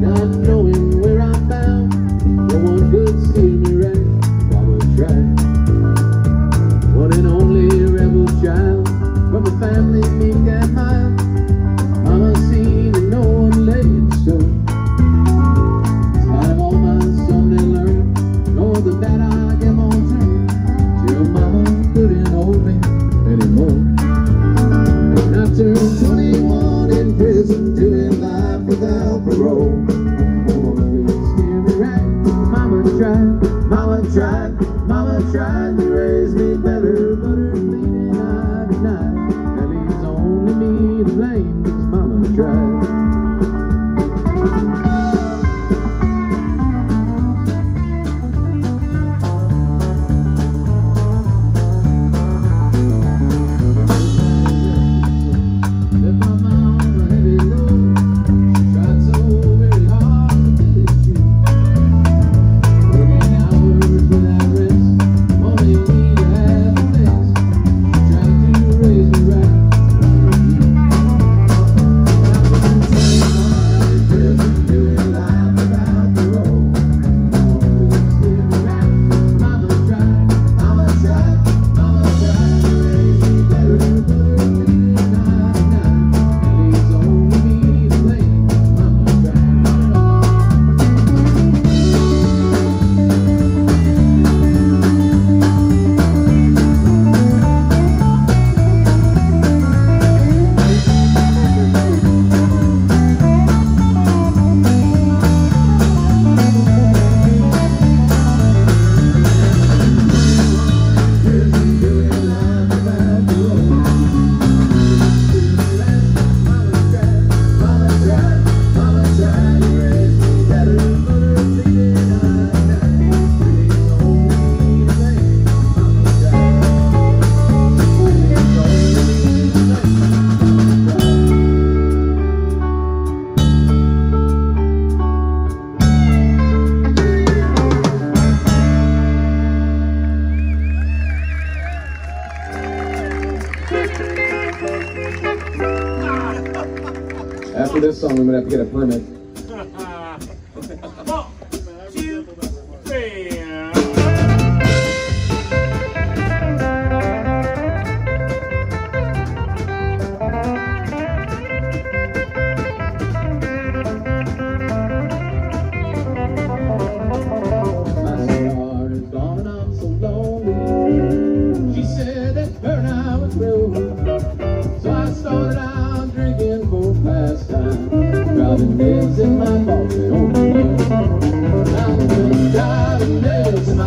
not knowing where I'm bound. No one could steer me right. Mama tried. One and only rebel child from a family meek and mild. Mama seen and no one lay in stone. In spite of all my Sunday learning, no other that I kept on turning till Mama couldn't hold me anymore. And I turned 21 in prison, doing life without parole. No one could steer me right. Mama tried, Mama tried to raise me better, but her bleeding I denied. That leaves only me to blame, 'cause Mama tried. After this song, we might have to get a permit. In my pocket, oh, I'm just driving nails.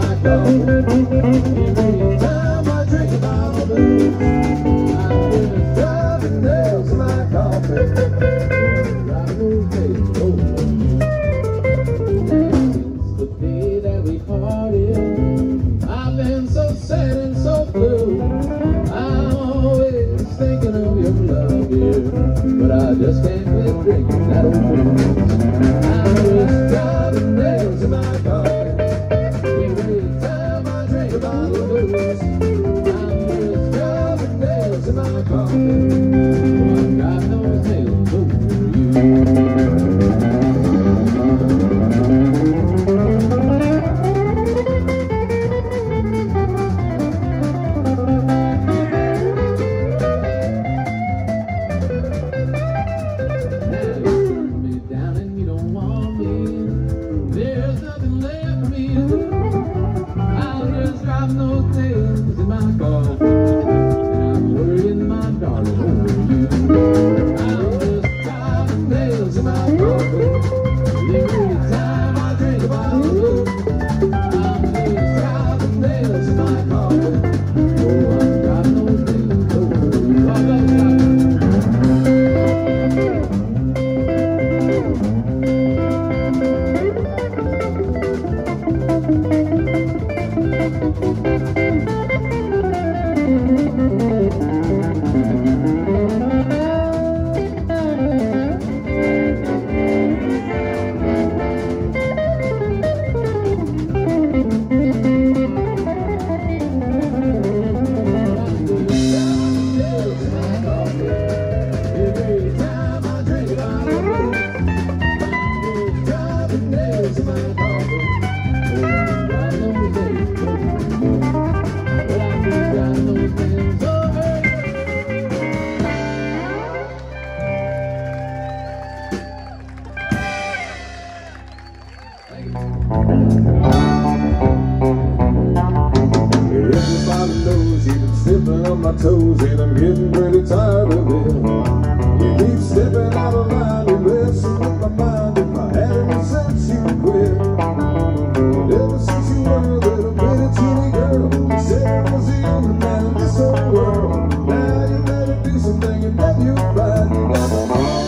Everybody knows you've been stepping on my toes, and I'm getting pretty tired of it. You keep stepping out of line, you're messing with my mind. If I had any sense, you would quit. Ever since you were a little bitty teeny girl, you said I was the only man in this whole world. Now you better do something and then you'll find you got the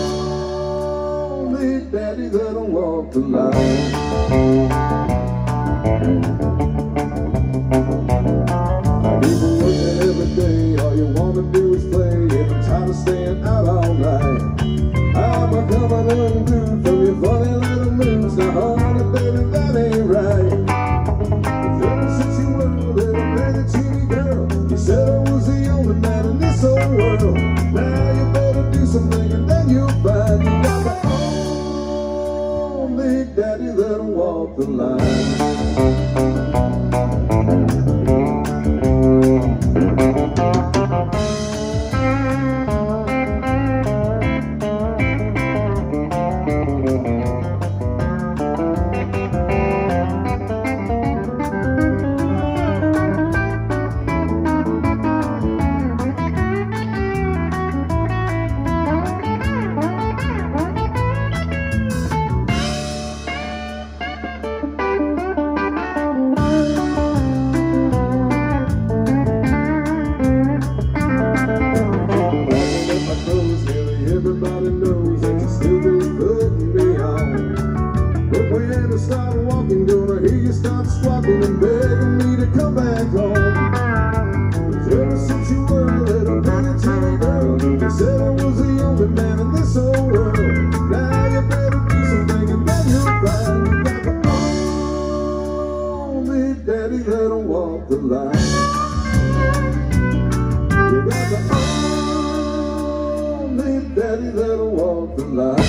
only daddy that'll walk the line. People working every day, all you wanna do is play, and I'm tired of staying out all night. I'm a coming unglued from your funny little moves. Now honey, baby, that ain't right. 'Cause ever since you were a little bitty teeny girl, you said I was the only man in this whole world. Now you better do something and then you'll find you got the only daddy that'll walk the line. Everybody knows that you still been putting me on. But when I start walking, gonna hear you start squawking and begging me to come back home. 'Cause ever since you were a little bitty teeny girl, you said I was the only man in this whole world. Now you better do something and then you'll find you got the only daddy that'll walk the line. You got the daddy that'll walk the line.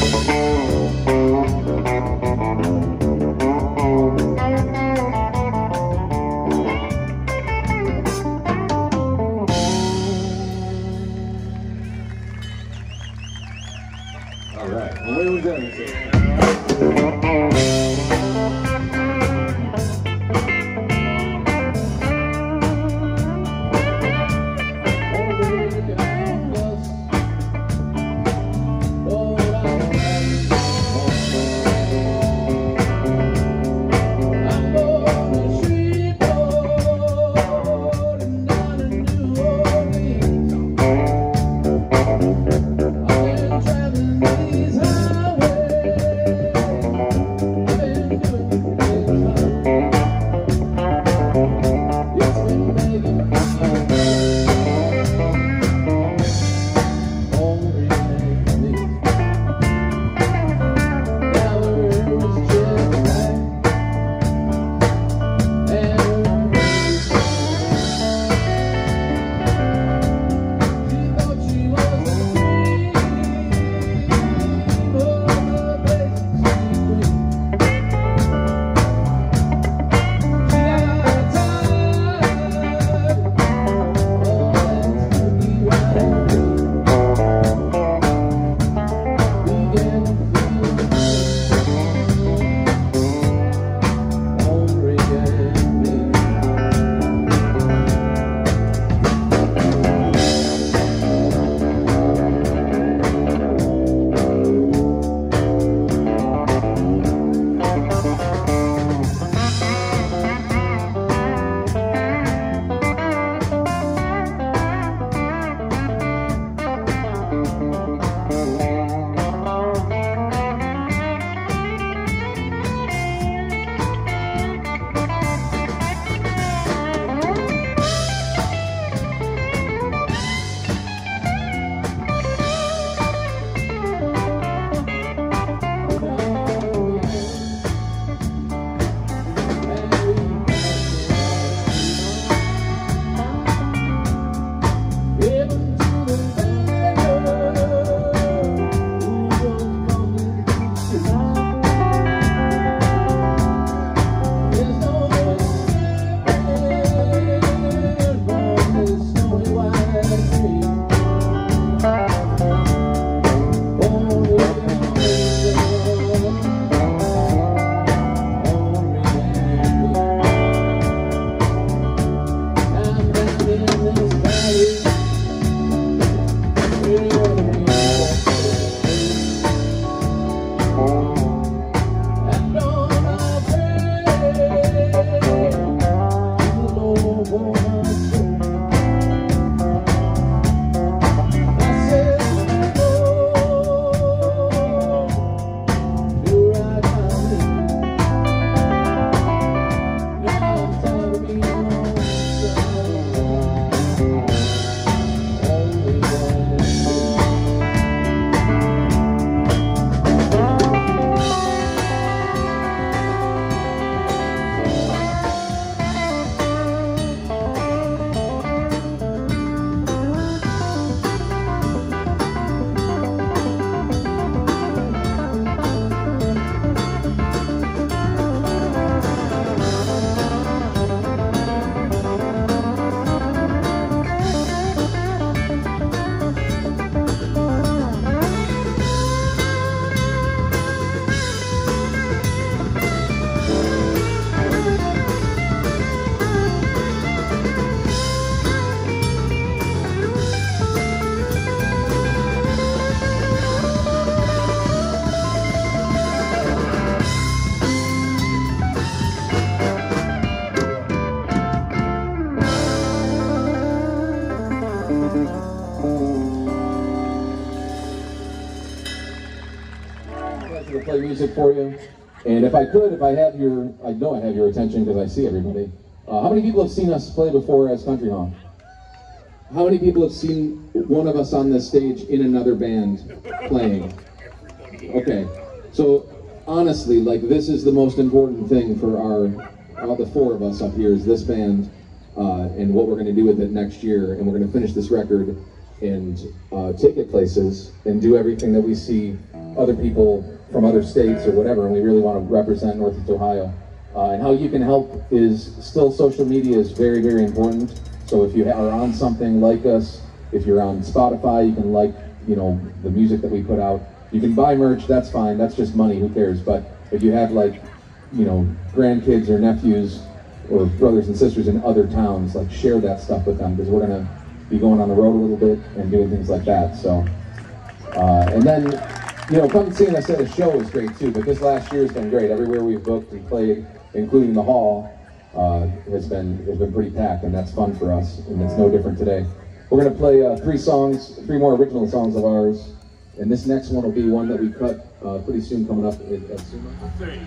music for you. And if I could, I know I have your attention because I see everybody. How many people have seen us play before as Country Hall? How many people have seen one of us on this stage in another band playing? Okay, so honestly, like, this is the most important thing for the four of us up here is this band and what we're going to do with it next year. And we're going to finish this record and take it places and do everything that we see other people from other states or whatever, and we really want to represent Northeast Ohio. And how you can help is still social media is very, very important. So if you are on something, like us. If you're on Spotify, you can like, you know, the music that we put out. You can buy merch, that's fine, that's just money, who cares? But if you have, like, you know, grandkids or nephews or brothers and sisters in other towns, like, share that stuff with them, because we're gonna be going on the road a little bit and doing things like that. So, and then, you know, come seeing us at a show is great too, but this last year has been great. Everywhere we've booked and played, including the hall, has been pretty packed, and that's fun for us, and it's no different today. We're gonna play three more original songs of ours, and this next one will be one that we cut pretty soon, coming up at Sumo.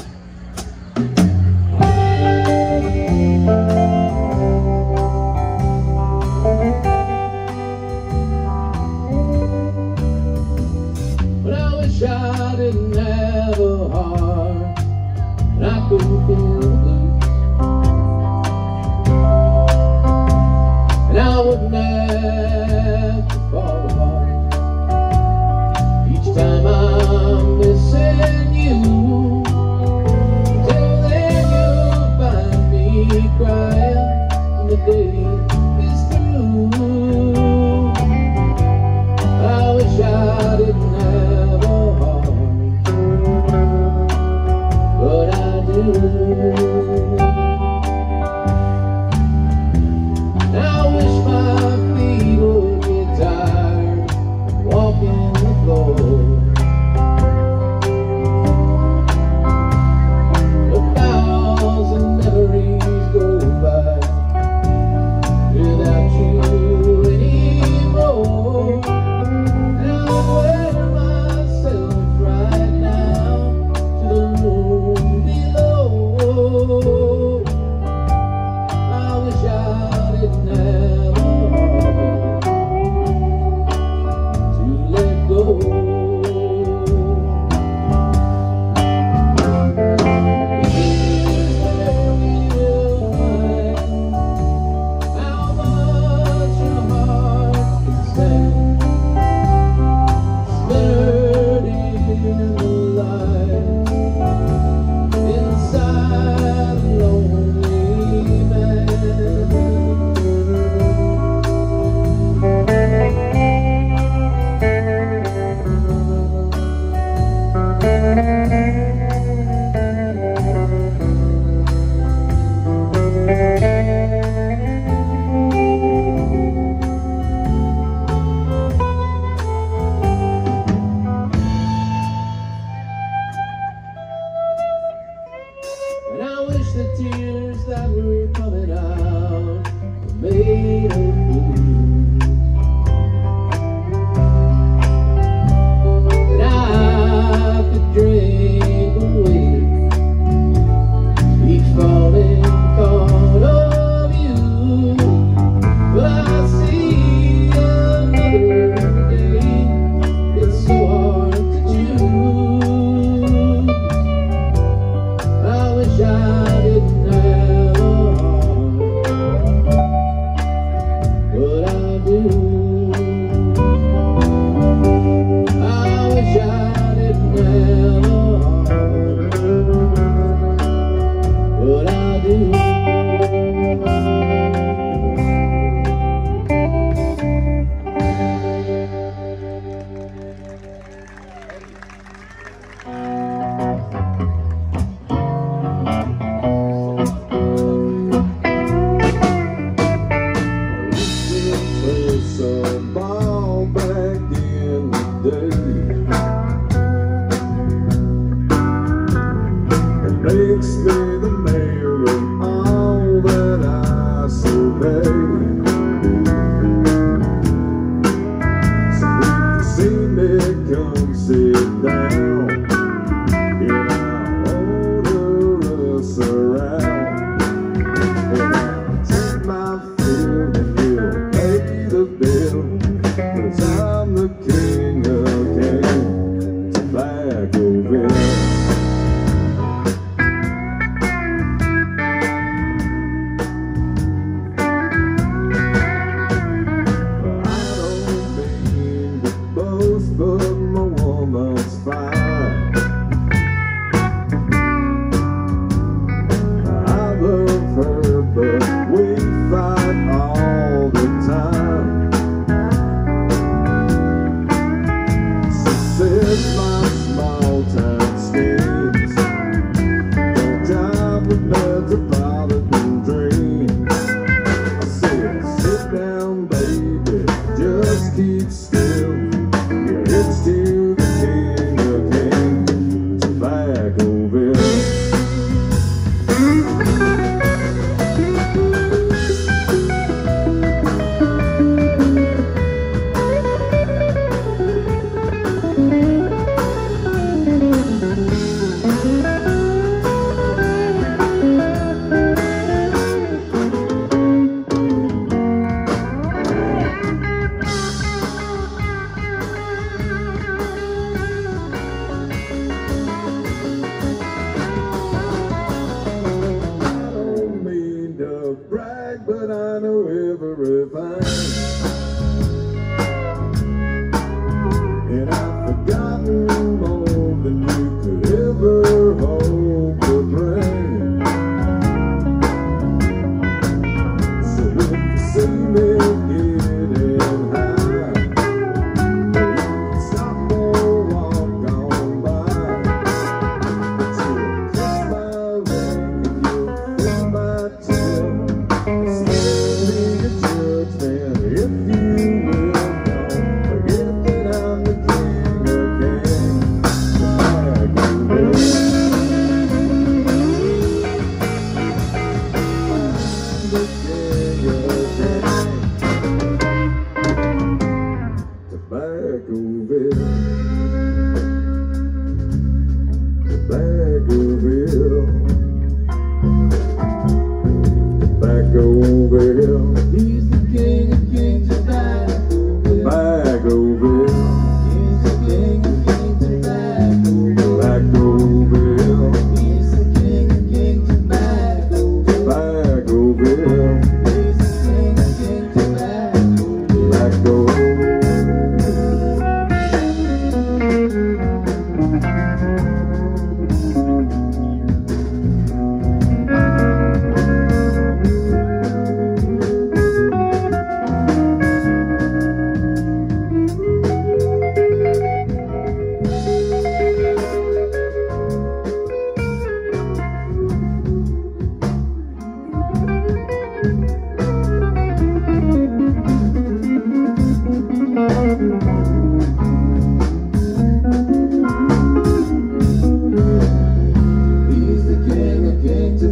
But I wish I didn't have a heart, and I couldn't feel the blues, and I wouldn't have to fall apart each time I'm missing you. Till then you'll find me crying when the day is through. I wish I didn't have a heart, but I do. I wish my feet would get tired of walking the floor. 1,000 memories go by without you anymore. And I wear myself right now to the room below. I wish I didn't have a heart to let go. And I wish the tears that were coming out were made of blue. And I could drink away each falling thought of you. But I see another day, it's so hard to choose. I wish I didn't have a heart,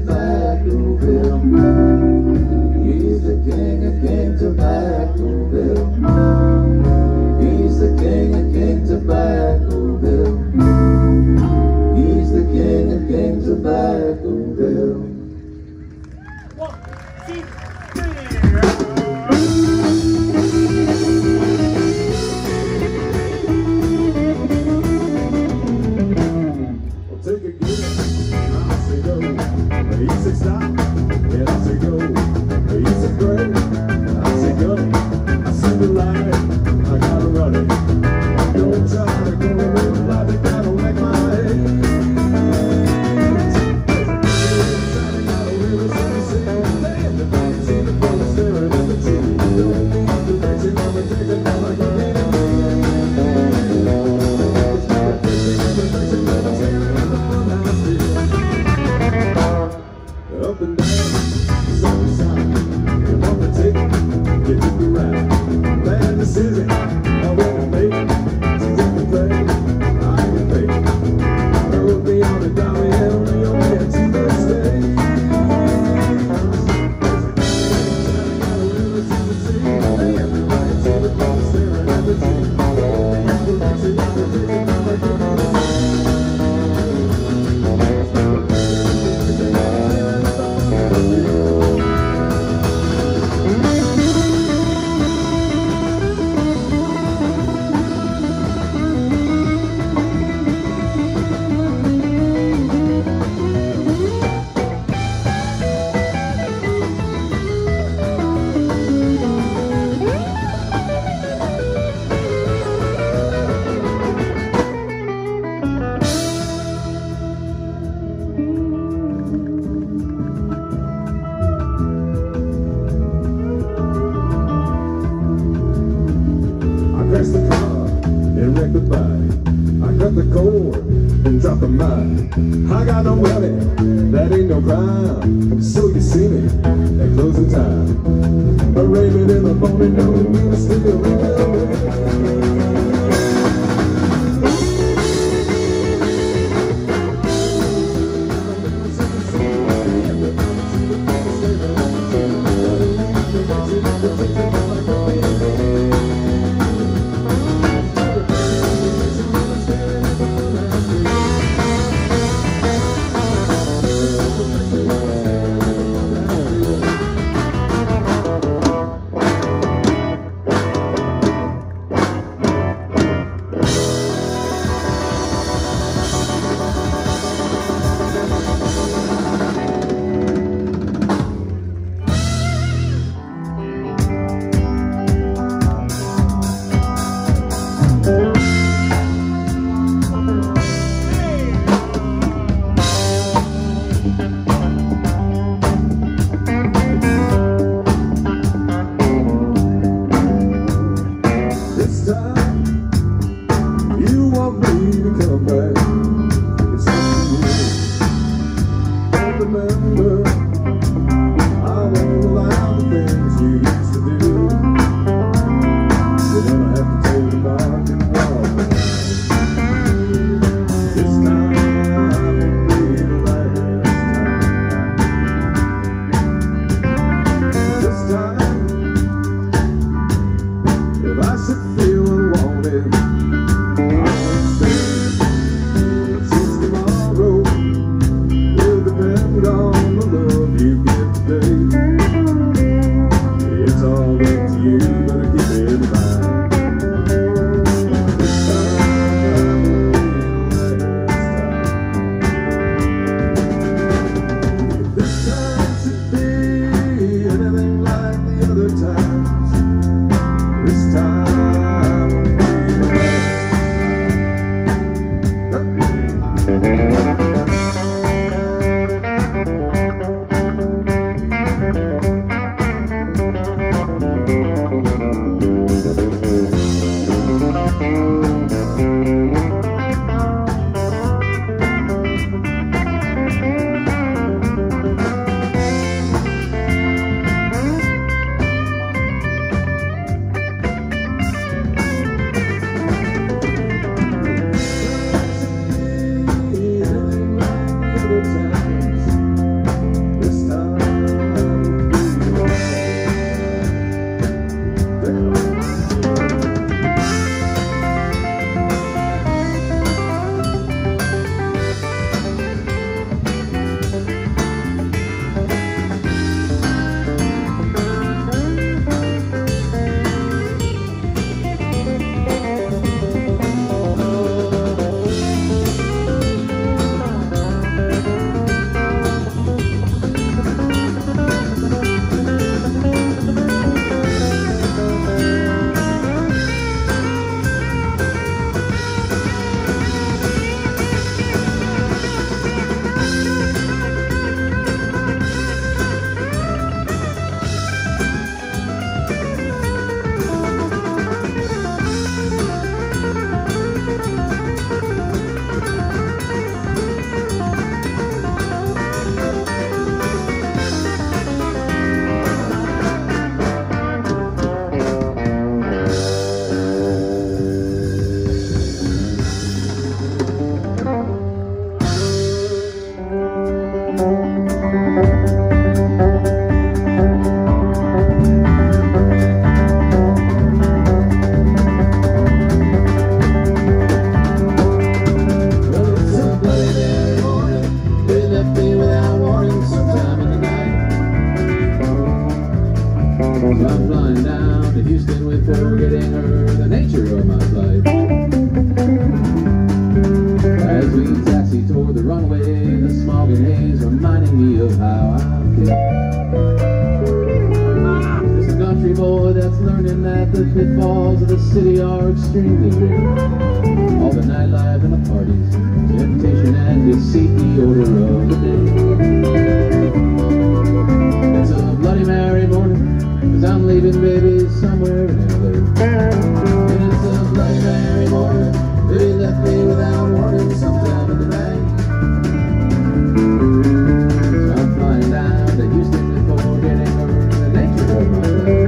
Tobaccoville. He's the king of King Tobaccoville. He's the king of King Tobaccoville. He's the king of King Tobaccoville. Take a good, I say go. He say stop, and I say go. He say pray, I say go. I see the light, I gotta run it. Don't try to go with the light, it gotta make my head. I gotta really see the things, see the colors staring at the TV. Don't need the direction, I'm a ticket, I'm like a man. Up and down, side to side, you want to take it, you took me right. Bad decision, I want to make it, so take the play, I can make it. Throw me on the dolly, hell, you'll get too much stay. Everybody see the ball staring at the TV. Crashed the car and wrecked the bike. I cut the cord and dropped the mic. I got no money, that ain't no crime. So you see me at closing time. A raven in the morning, no mean to steal. left me without warning sometime in the night. So I'm flying down to Houston without getting her the nature of my flight. As we taxi toward the runway, the smog and haze reminding me of how I feel. Just a country boy that's learning that the pitfalls of the city are extremely real. All the nightlife and the parties, temptation and deceit, the order of the day. It's a Bloody Mary morning, 'cause I'm leaving baby somewhere in LA. And it's a Bloody Mary morning, baby left me without warning sometime in the night. So I'm flying down to Houston before getting her the nature of my life.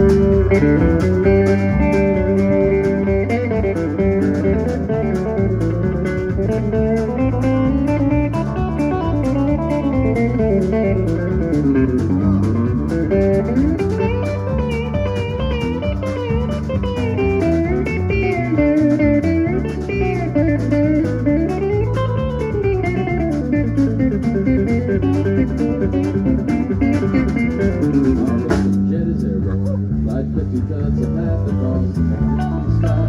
Jet is airborne, Flight 50 cuts a path across the morning sky.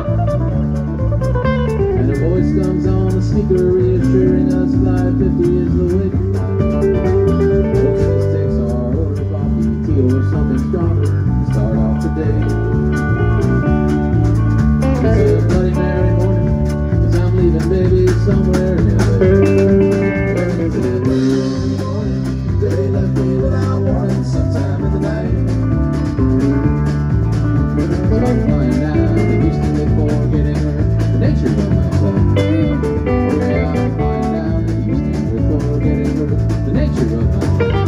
And a voice comes on the speaker reassuring us Flight 50 is the way to fly. Hostess takes our order, coffee, tea, or something stronger to start off the day. It's a Bloody Mary morning, 'cause I'm leaving baby somewhere in LA. It's a Bloody Mary morning, they left me without warning sometime in the night. So I'm flying down to Houston before getting her the nature of my flight. Yeah, I'm flying down to Houston before getting her the nature of my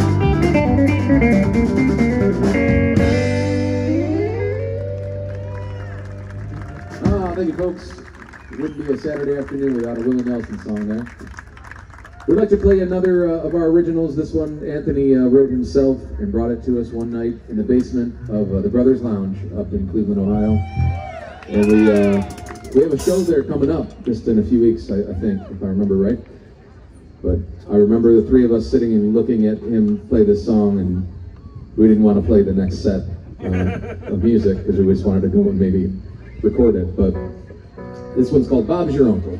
flight. Ah, thank you, folks. It wouldn't be a Saturday afternoon without a Willie Nelson song there. We'd like to play another of our originals. This one Anthony wrote himself and brought it to us one night in the basement of the Brothers Lounge up in Cleveland, Ohio. And we have a show there coming up just in a few weeks, I think, if I remember right. But I remember the three of us sitting and looking at him play this song, and we didn't want to play the next set of music because we just wanted to go and maybe record it. But this one's called Bob's Your Uncle.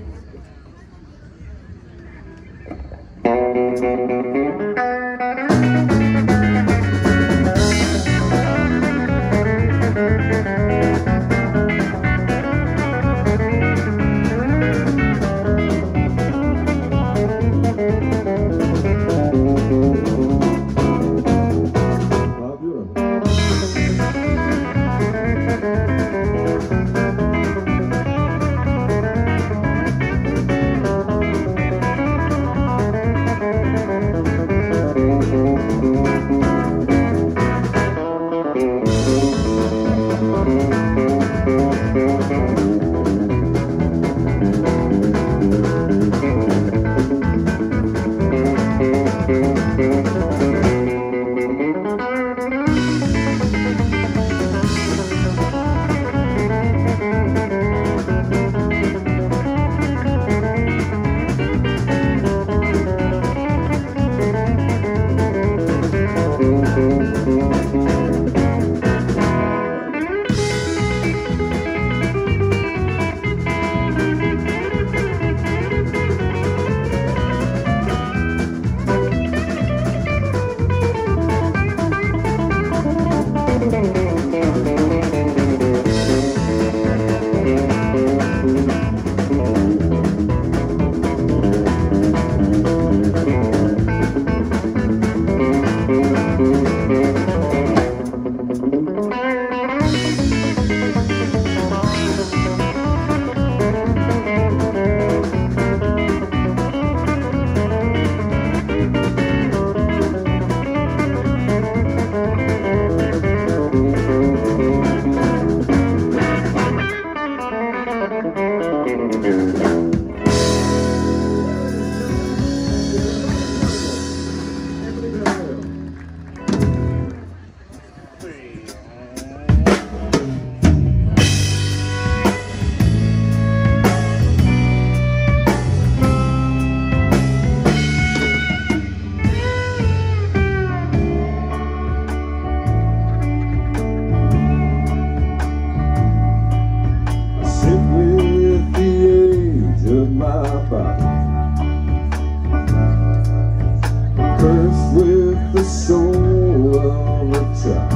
try.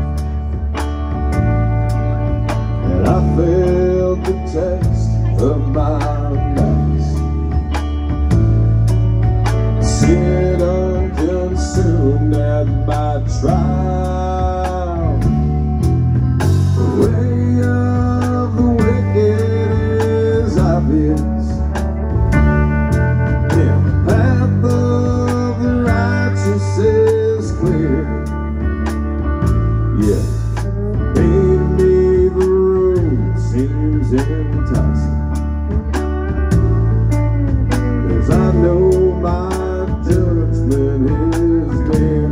And I failed the test of my nights. Sit unconsumed at my trial. The way of the wicked is obvious, and the path of the righteous is clear. Yeah, maybe the road seems enticing, 'cause I know my judgment is near.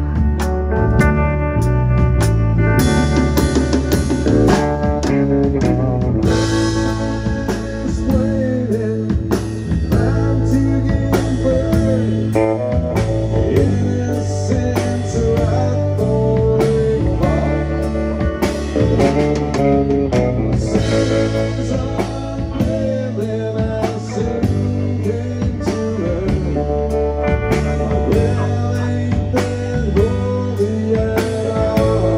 Just waiting, time to get burned. Innocence right for a fall. Songs I'm living, I soon came to learn. Well, ain't that holy at all?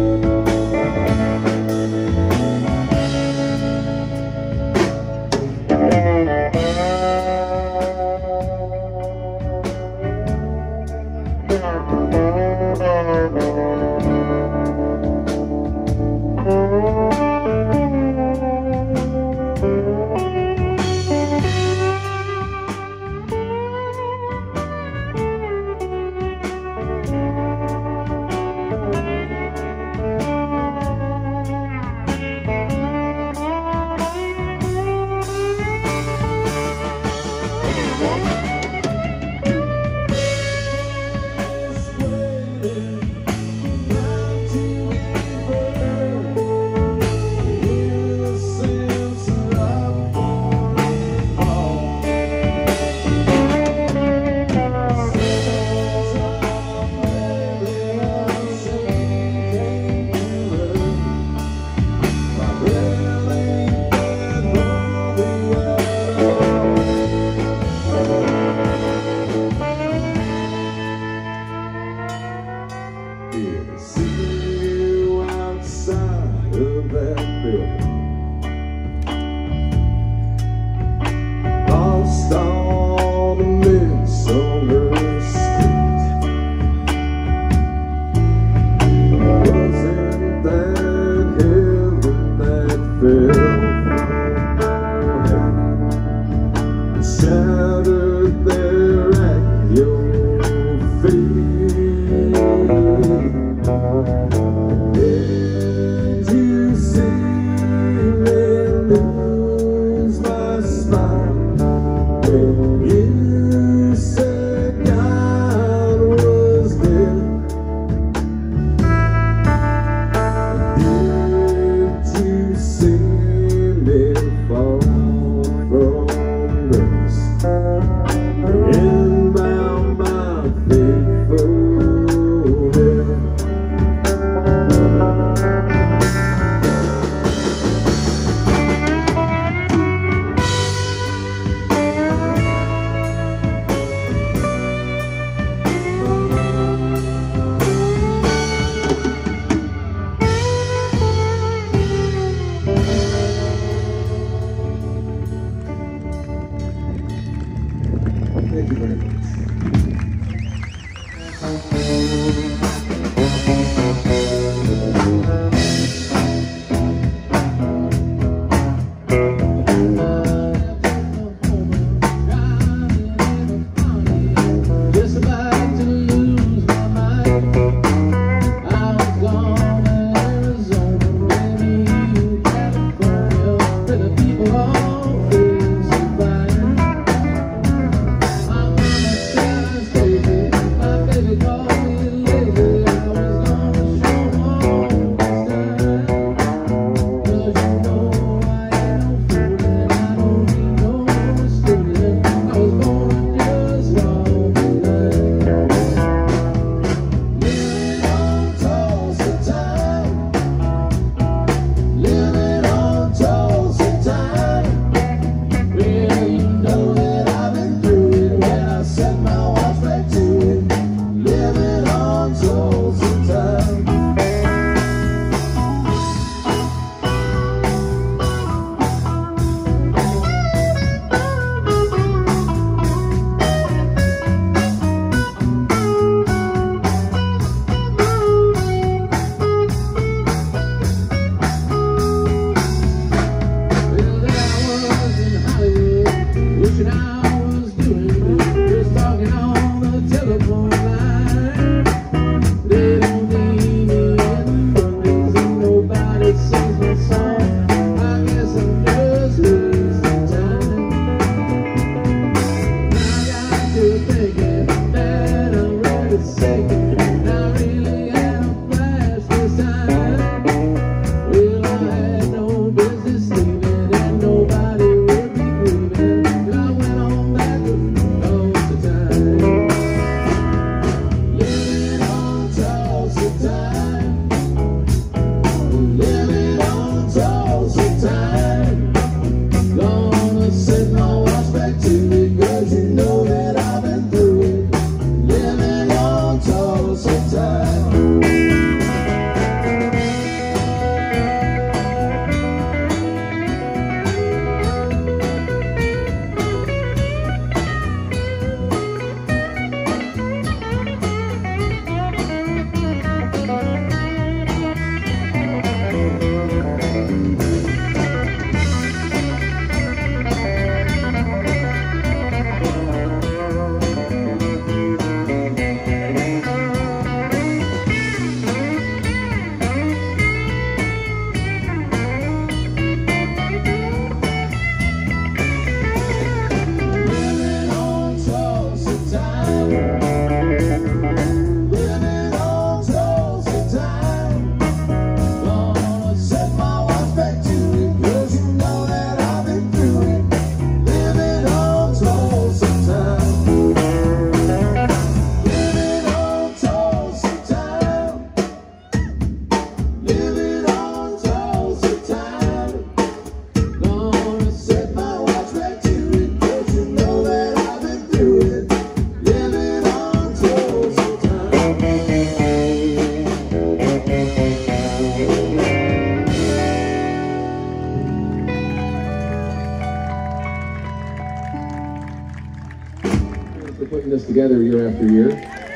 See you outside of that building, lost all the mist on her street. Wasn't that heaven that fell from heaven, shattered there at your feet? Did you see me lose my smile when you said God? This together year after year.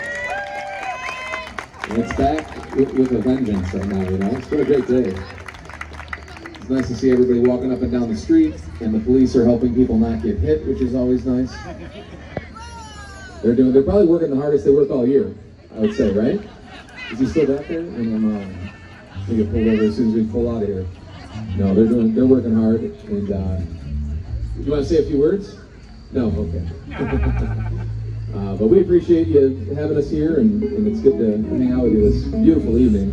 And it's back with a vengeance right now, you know? It's been a great day. It's nice to see everybody walking up and down the street, and the police are helping people not get hit, which is always nice. They're probably working the hardest they work all year, I would say, right? Is he still back there? And I'm gonna get pulled over as soon as we pull out of here. No, they're working hard, and you want to say a few words? No, okay. But we appreciate you having us here, and it's good to hang out with you this beautiful evening.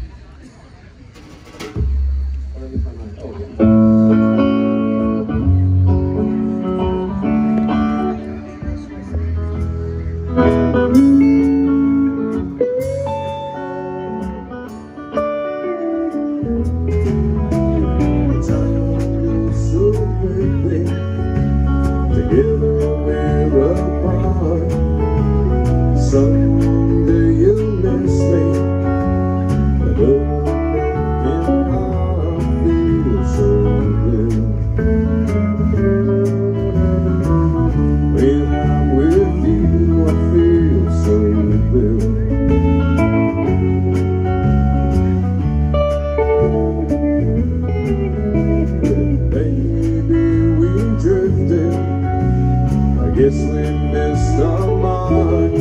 Someday you'll miss me, but I feel so blue. When I'm with you, I feel so blue. Baby, we drifted, I guess we missed our mark.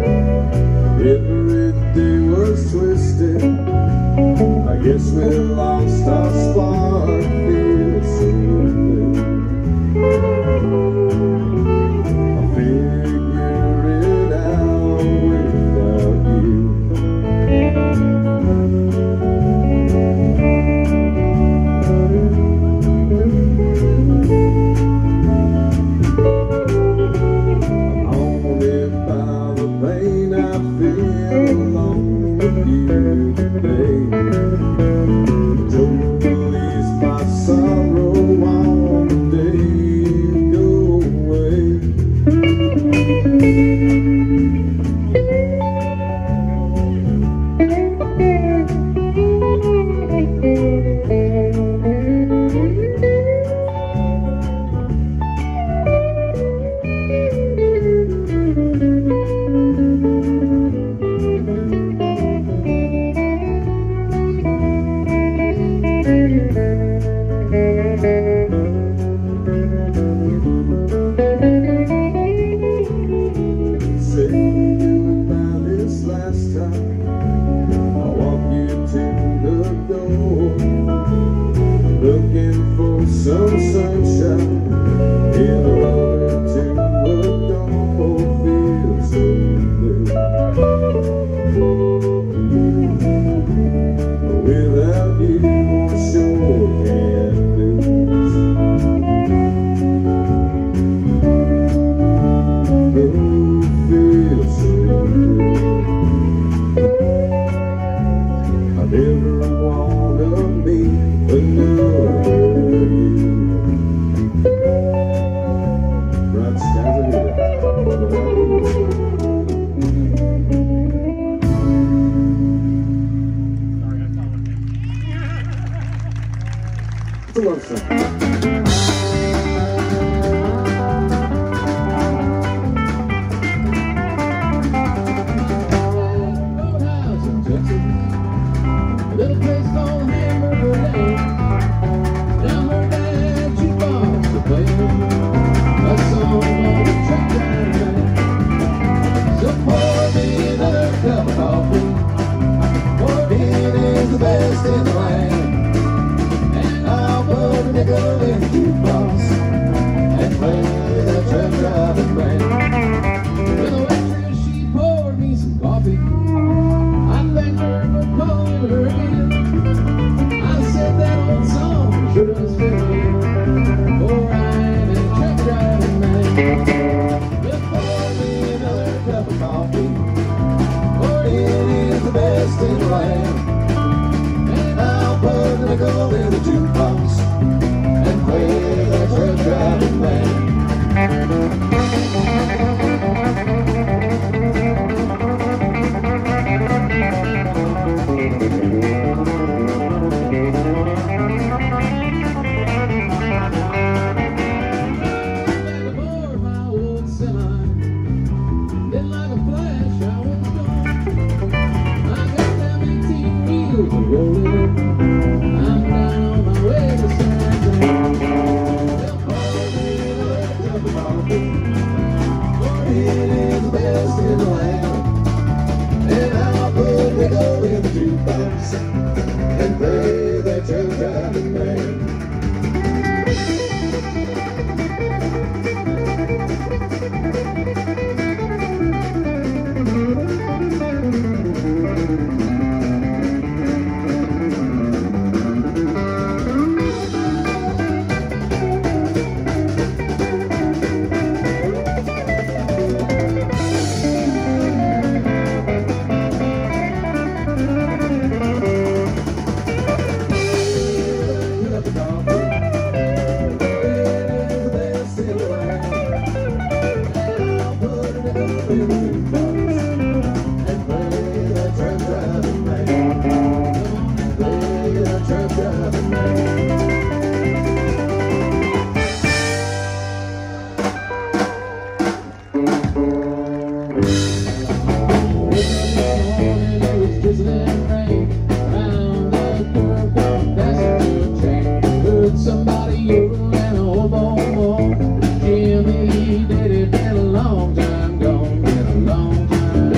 Every day was twisted, I guess we lost our spark. Feels so good. I'll figure it out without you. I'm haunted by the pain I feel alone with you today. Without you, sure can't lose. Oh, feels so good. I never wanna meet another you. Right, stand here. It's a love song. Roadhouse in Texas, a little place called Hamburger Lane. Down there that jukebox to play a song on the truck driver. So pour me another cup of coffee. Morning is the best in the land. I'll put a nickel in the jukebox and play that truck driving band. When the waitress, she poured me some coffee, I thanked her for calling her again. I said that old song sure does fit me, for I'm a truck driving man. Well, pour me another cup of coffee, for it is the best in the land. I'll put a nickel in the jukebox and play that truck driving band. Aboard my old semi, lit like a flash, I was gone. I got them 18 wheels rolling. I'm down on my way to San Antonio. They'll pour me another cup of coffee, for it is the best in the land. And I'll put a nickel in the jukebox and play that truck driving band. Somebody you and a old boy, Jimmy did it in a long time gone, in a long time.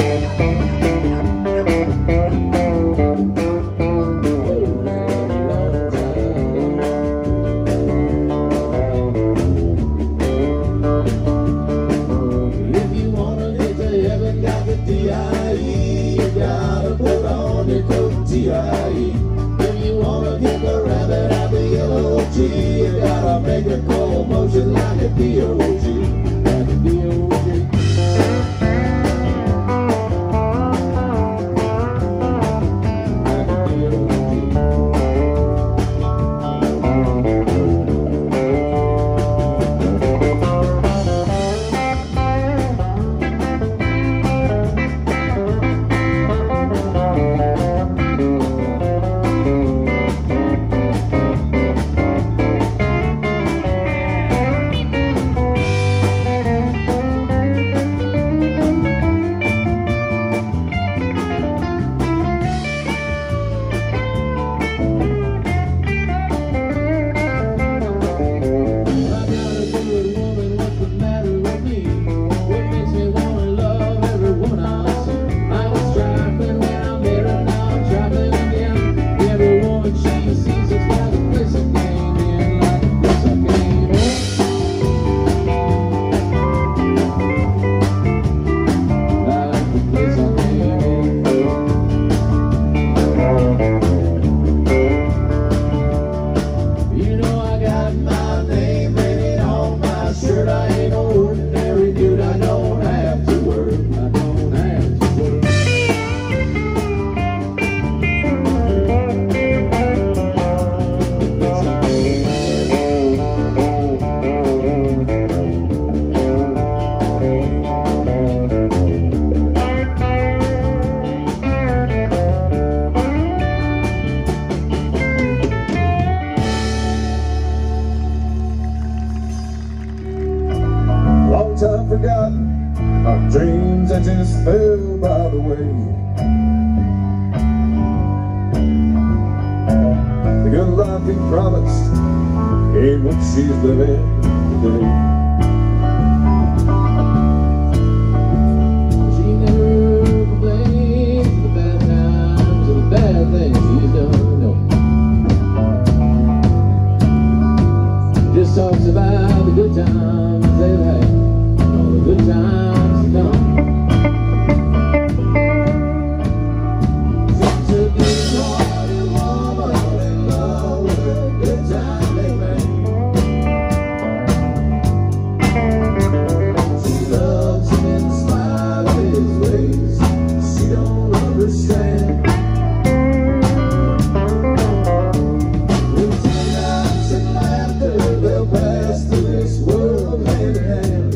If you wanna get to heaven, got the D.I.E. You gotta put on your coat, T.I.E. If you wanna get the rabbit out the yellow G, you gotta make a cold motion like a D.O.G. Like a D.O.G. Like a D.O.G. times I just fell by the way. The good life he promised ain't what she's living today. She never complains of the bad times or the bad things he's done, no. Just talks about the good times they've had, all the good times to come. She's a good-hearted woman in love with a good time they make. She loves him in spite of his ways. She don't understand. With tears and laughter, they'll pass through this world hand in hand.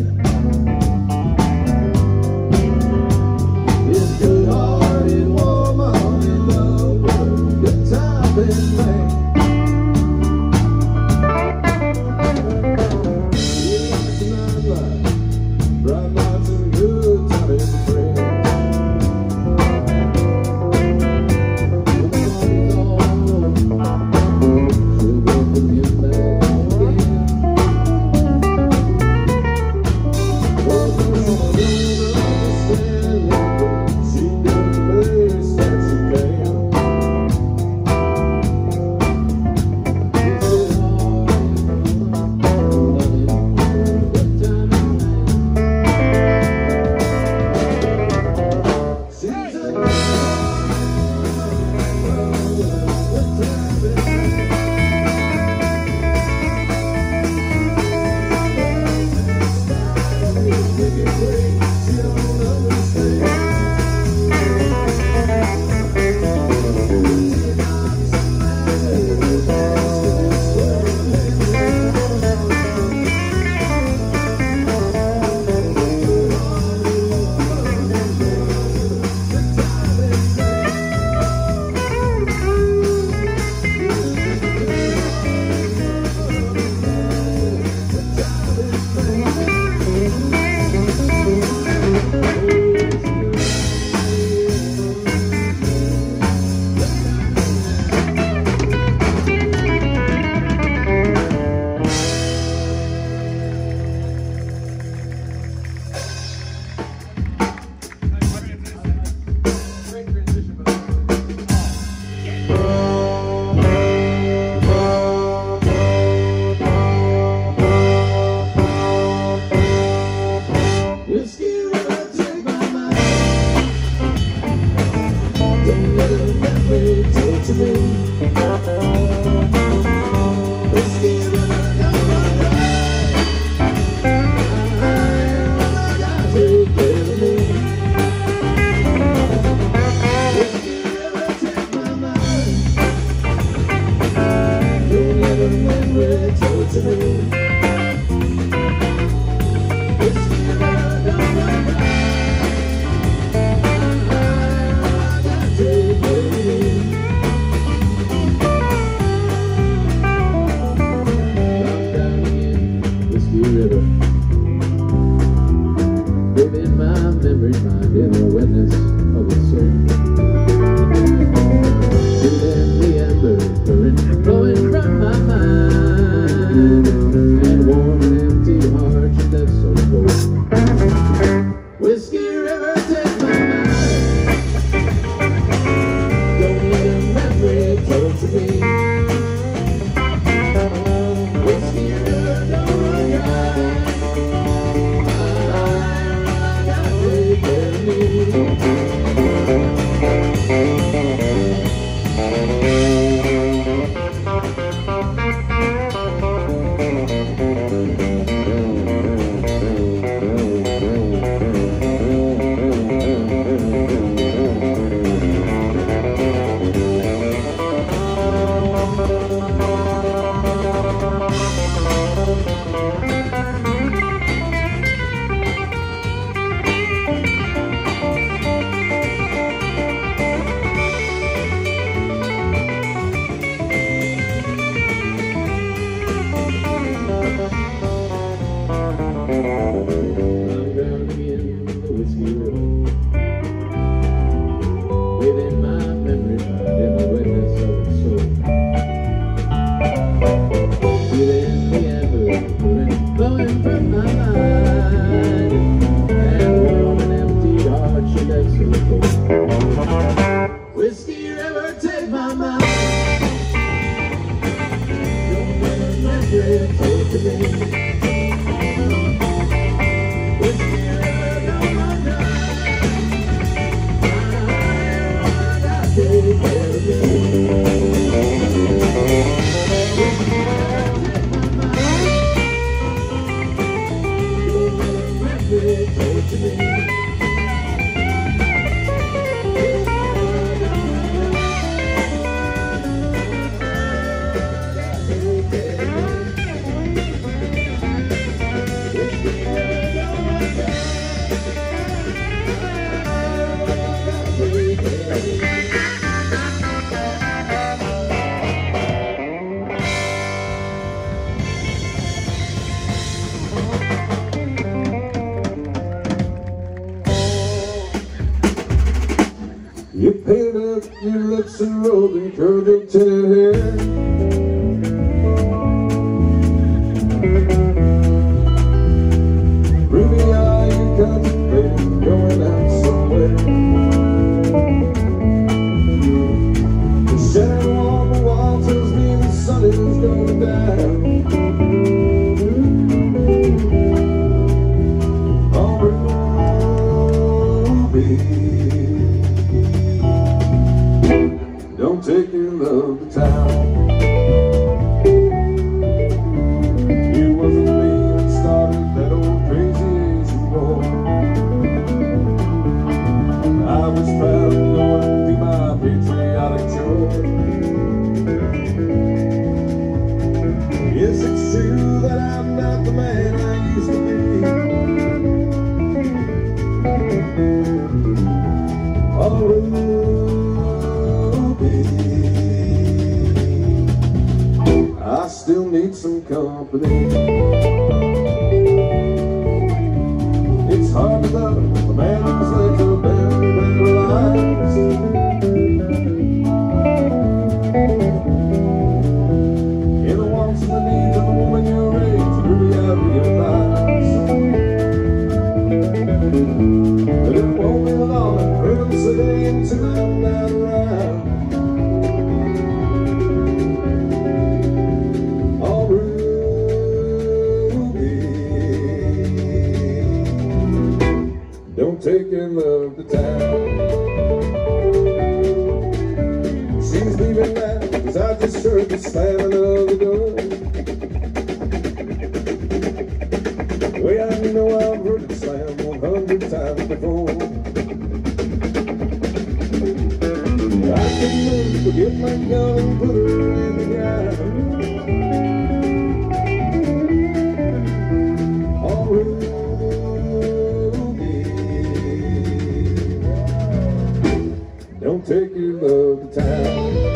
This good-hearted woman in love with a good time they make. It's a night light, bright lights and good time in friends. When the morning's all over, she'll welcome him back again. Oh, no, she don't understand him, but she does the best that she can. It's so hard to love him, good time in she's a good time Whiskey River, take my mind. Don't let a memory torture me. Whiskey River, don't run dry. Take care of me. Whiskey River, take my mind. Don't let a memory torture me. Whiskey River, don't run dry. Take care of me. Drop down again, Whiskey River. Live in my memory, my inner witness of the soul. Still in the amber current flowing from my mind, and warm and empty heart that's so cold. Whiskey River, take my mind. Don't let a memory torture me. Whiskey River, don't run dry. Take care of me. shirts really cool. Whiskey River, take my mind. Don't let it take me. Whiskey River, don't run dry. I take care of me. Whiskey River, take my mind. Don't let it take me. You painted up your lips and rolled and curled your tinted hair. Ruby eye, you contemplating going out somewhere. The shadow on the wall tells me the sun is going down. Oh, Ruby, don't take your love to town. You wasn't me that started that old crazy Asian war. I was proud of going through my patriotic chore. Yes, it's true that I'm not the man I used to be. Oh, I still need some company. It's hard to love a man whose legs are barely paralyzed. In the wants and the needs of the woman your age, really I realize that it won't be long for them to say until I'm not around. Don't take your love to town. She's leaving now, 'cause I just heard the slamming of the door. Way I know I've heard it slam 100 times before. I can move, but get my gun and put her in the ground. Oh, don't take your love to town.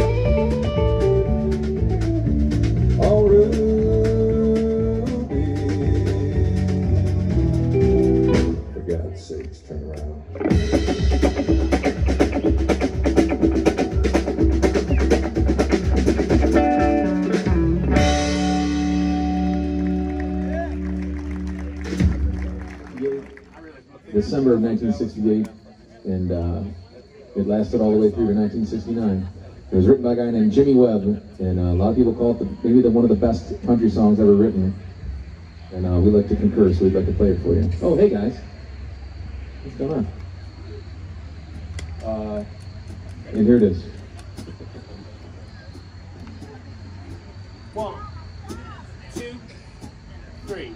Oh, Ruby, for God's sakes, turn around. December of 1968, and it lasted all the way through to 1969. It was written by a guy named Jimmy Webb, and a lot of people call it maybe one of the best country songs ever written. And we like to concur, so we'd like to play it for you. Oh, hey guys, what's going on? And here it is. 1, 2, 3.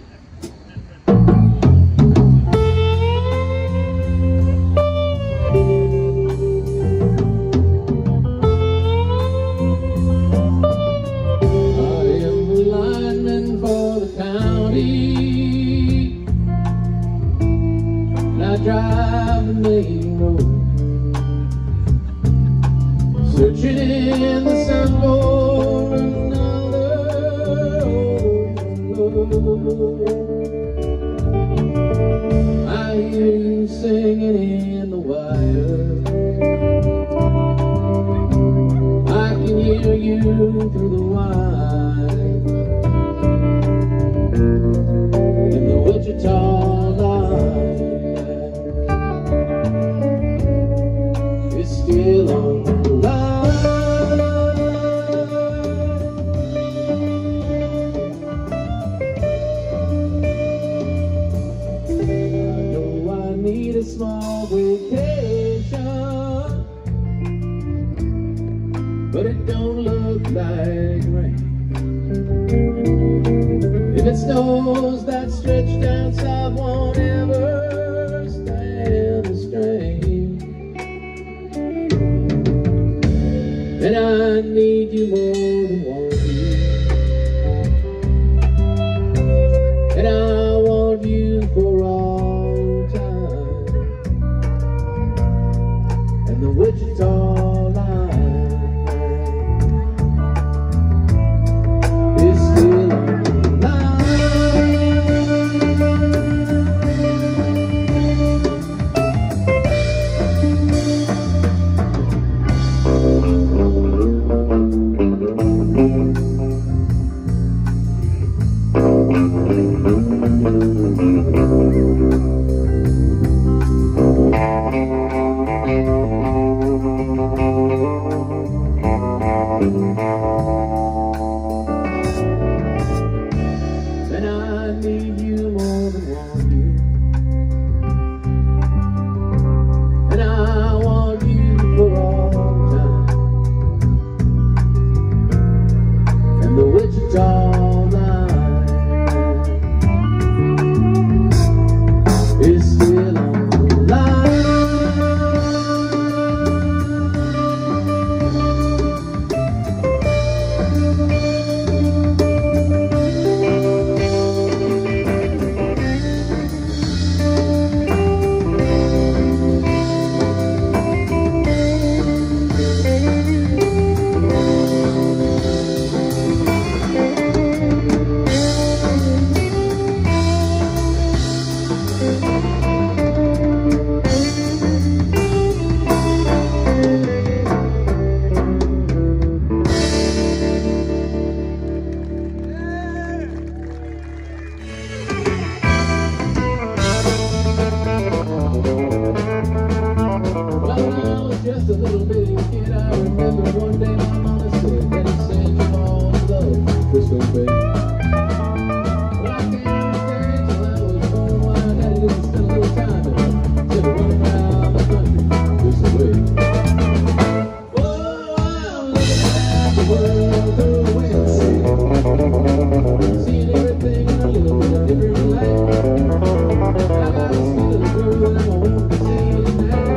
Drive the main road, searching in the sun for another overload. I hear you singing in the wire, I can hear you through the wire in the Wichita line. along the line. I know I need a small vacation, but it don't look like rain. If it snows, that stretch down south won't ever stand the strain. And I need you more than one year, and I want you for all time. And the Wichita line is still on the line. And I need you more than 1 year, and I want you for all time. And the Wichita line is still on the line. Just a little bitty kid, I remember one day my mama said that he said you all in love with Frisco Bay. Well, I can't understand till I was born why daddy didn't spend a little time in it, just running around the country this way. Oh, I'm looking at the world through a windshield, seeing everything in a little bit of different light. I got this little girl that I want to see in there.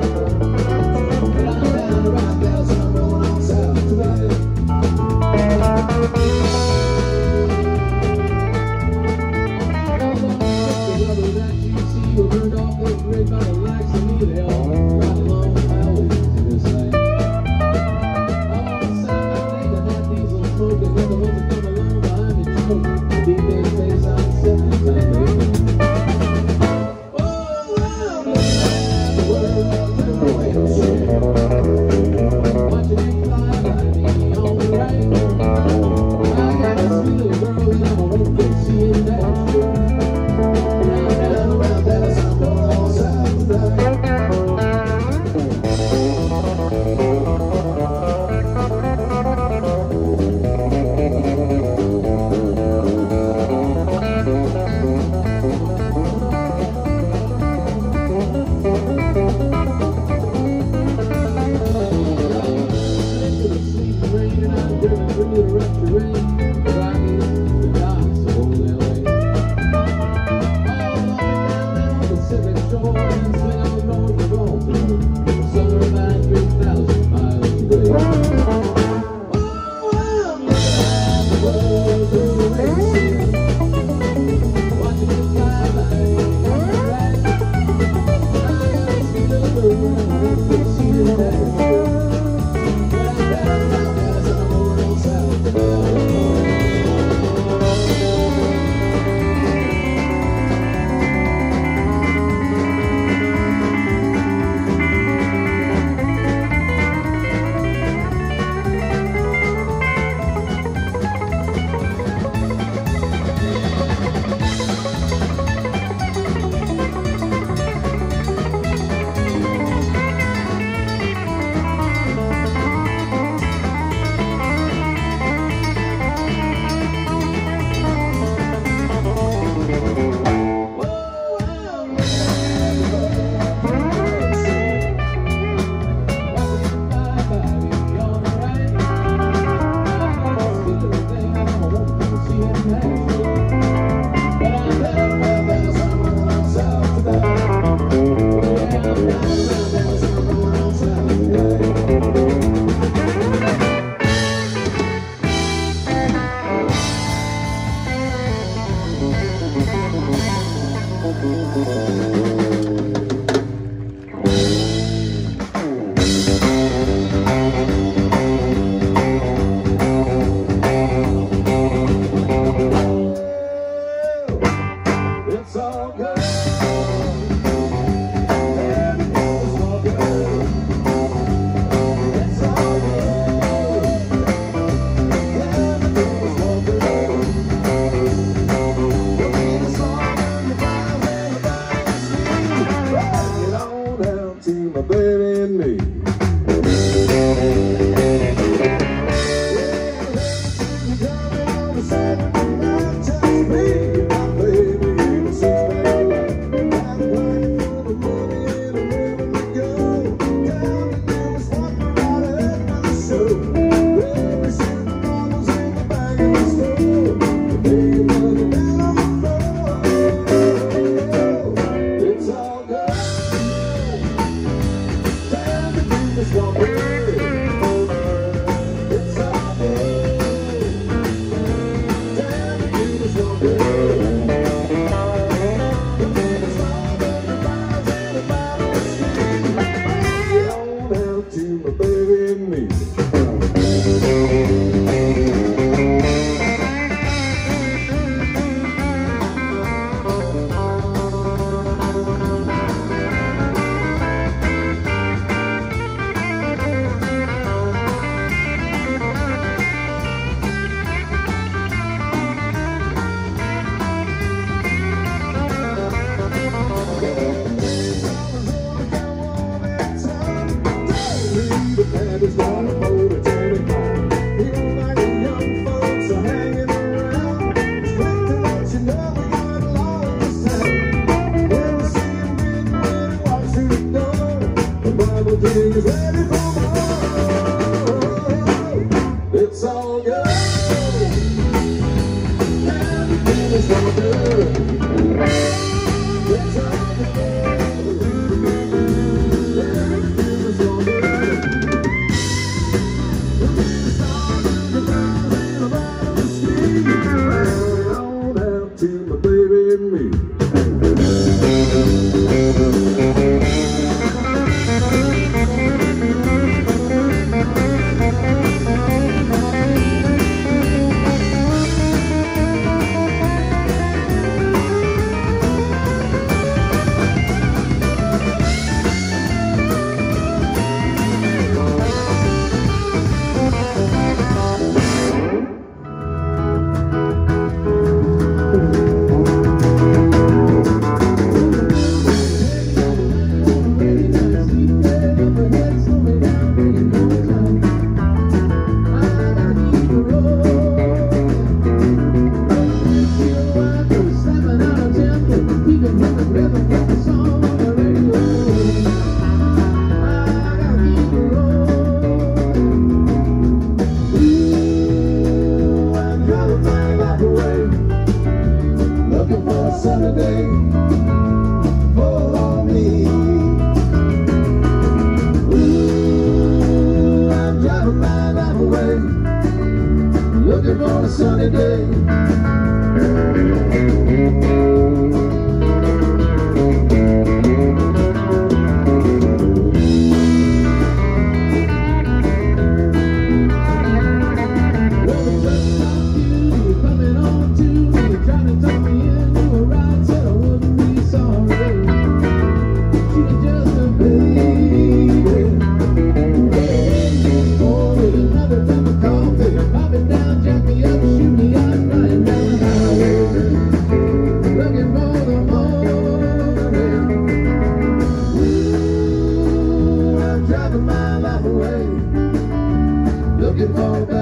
Looking for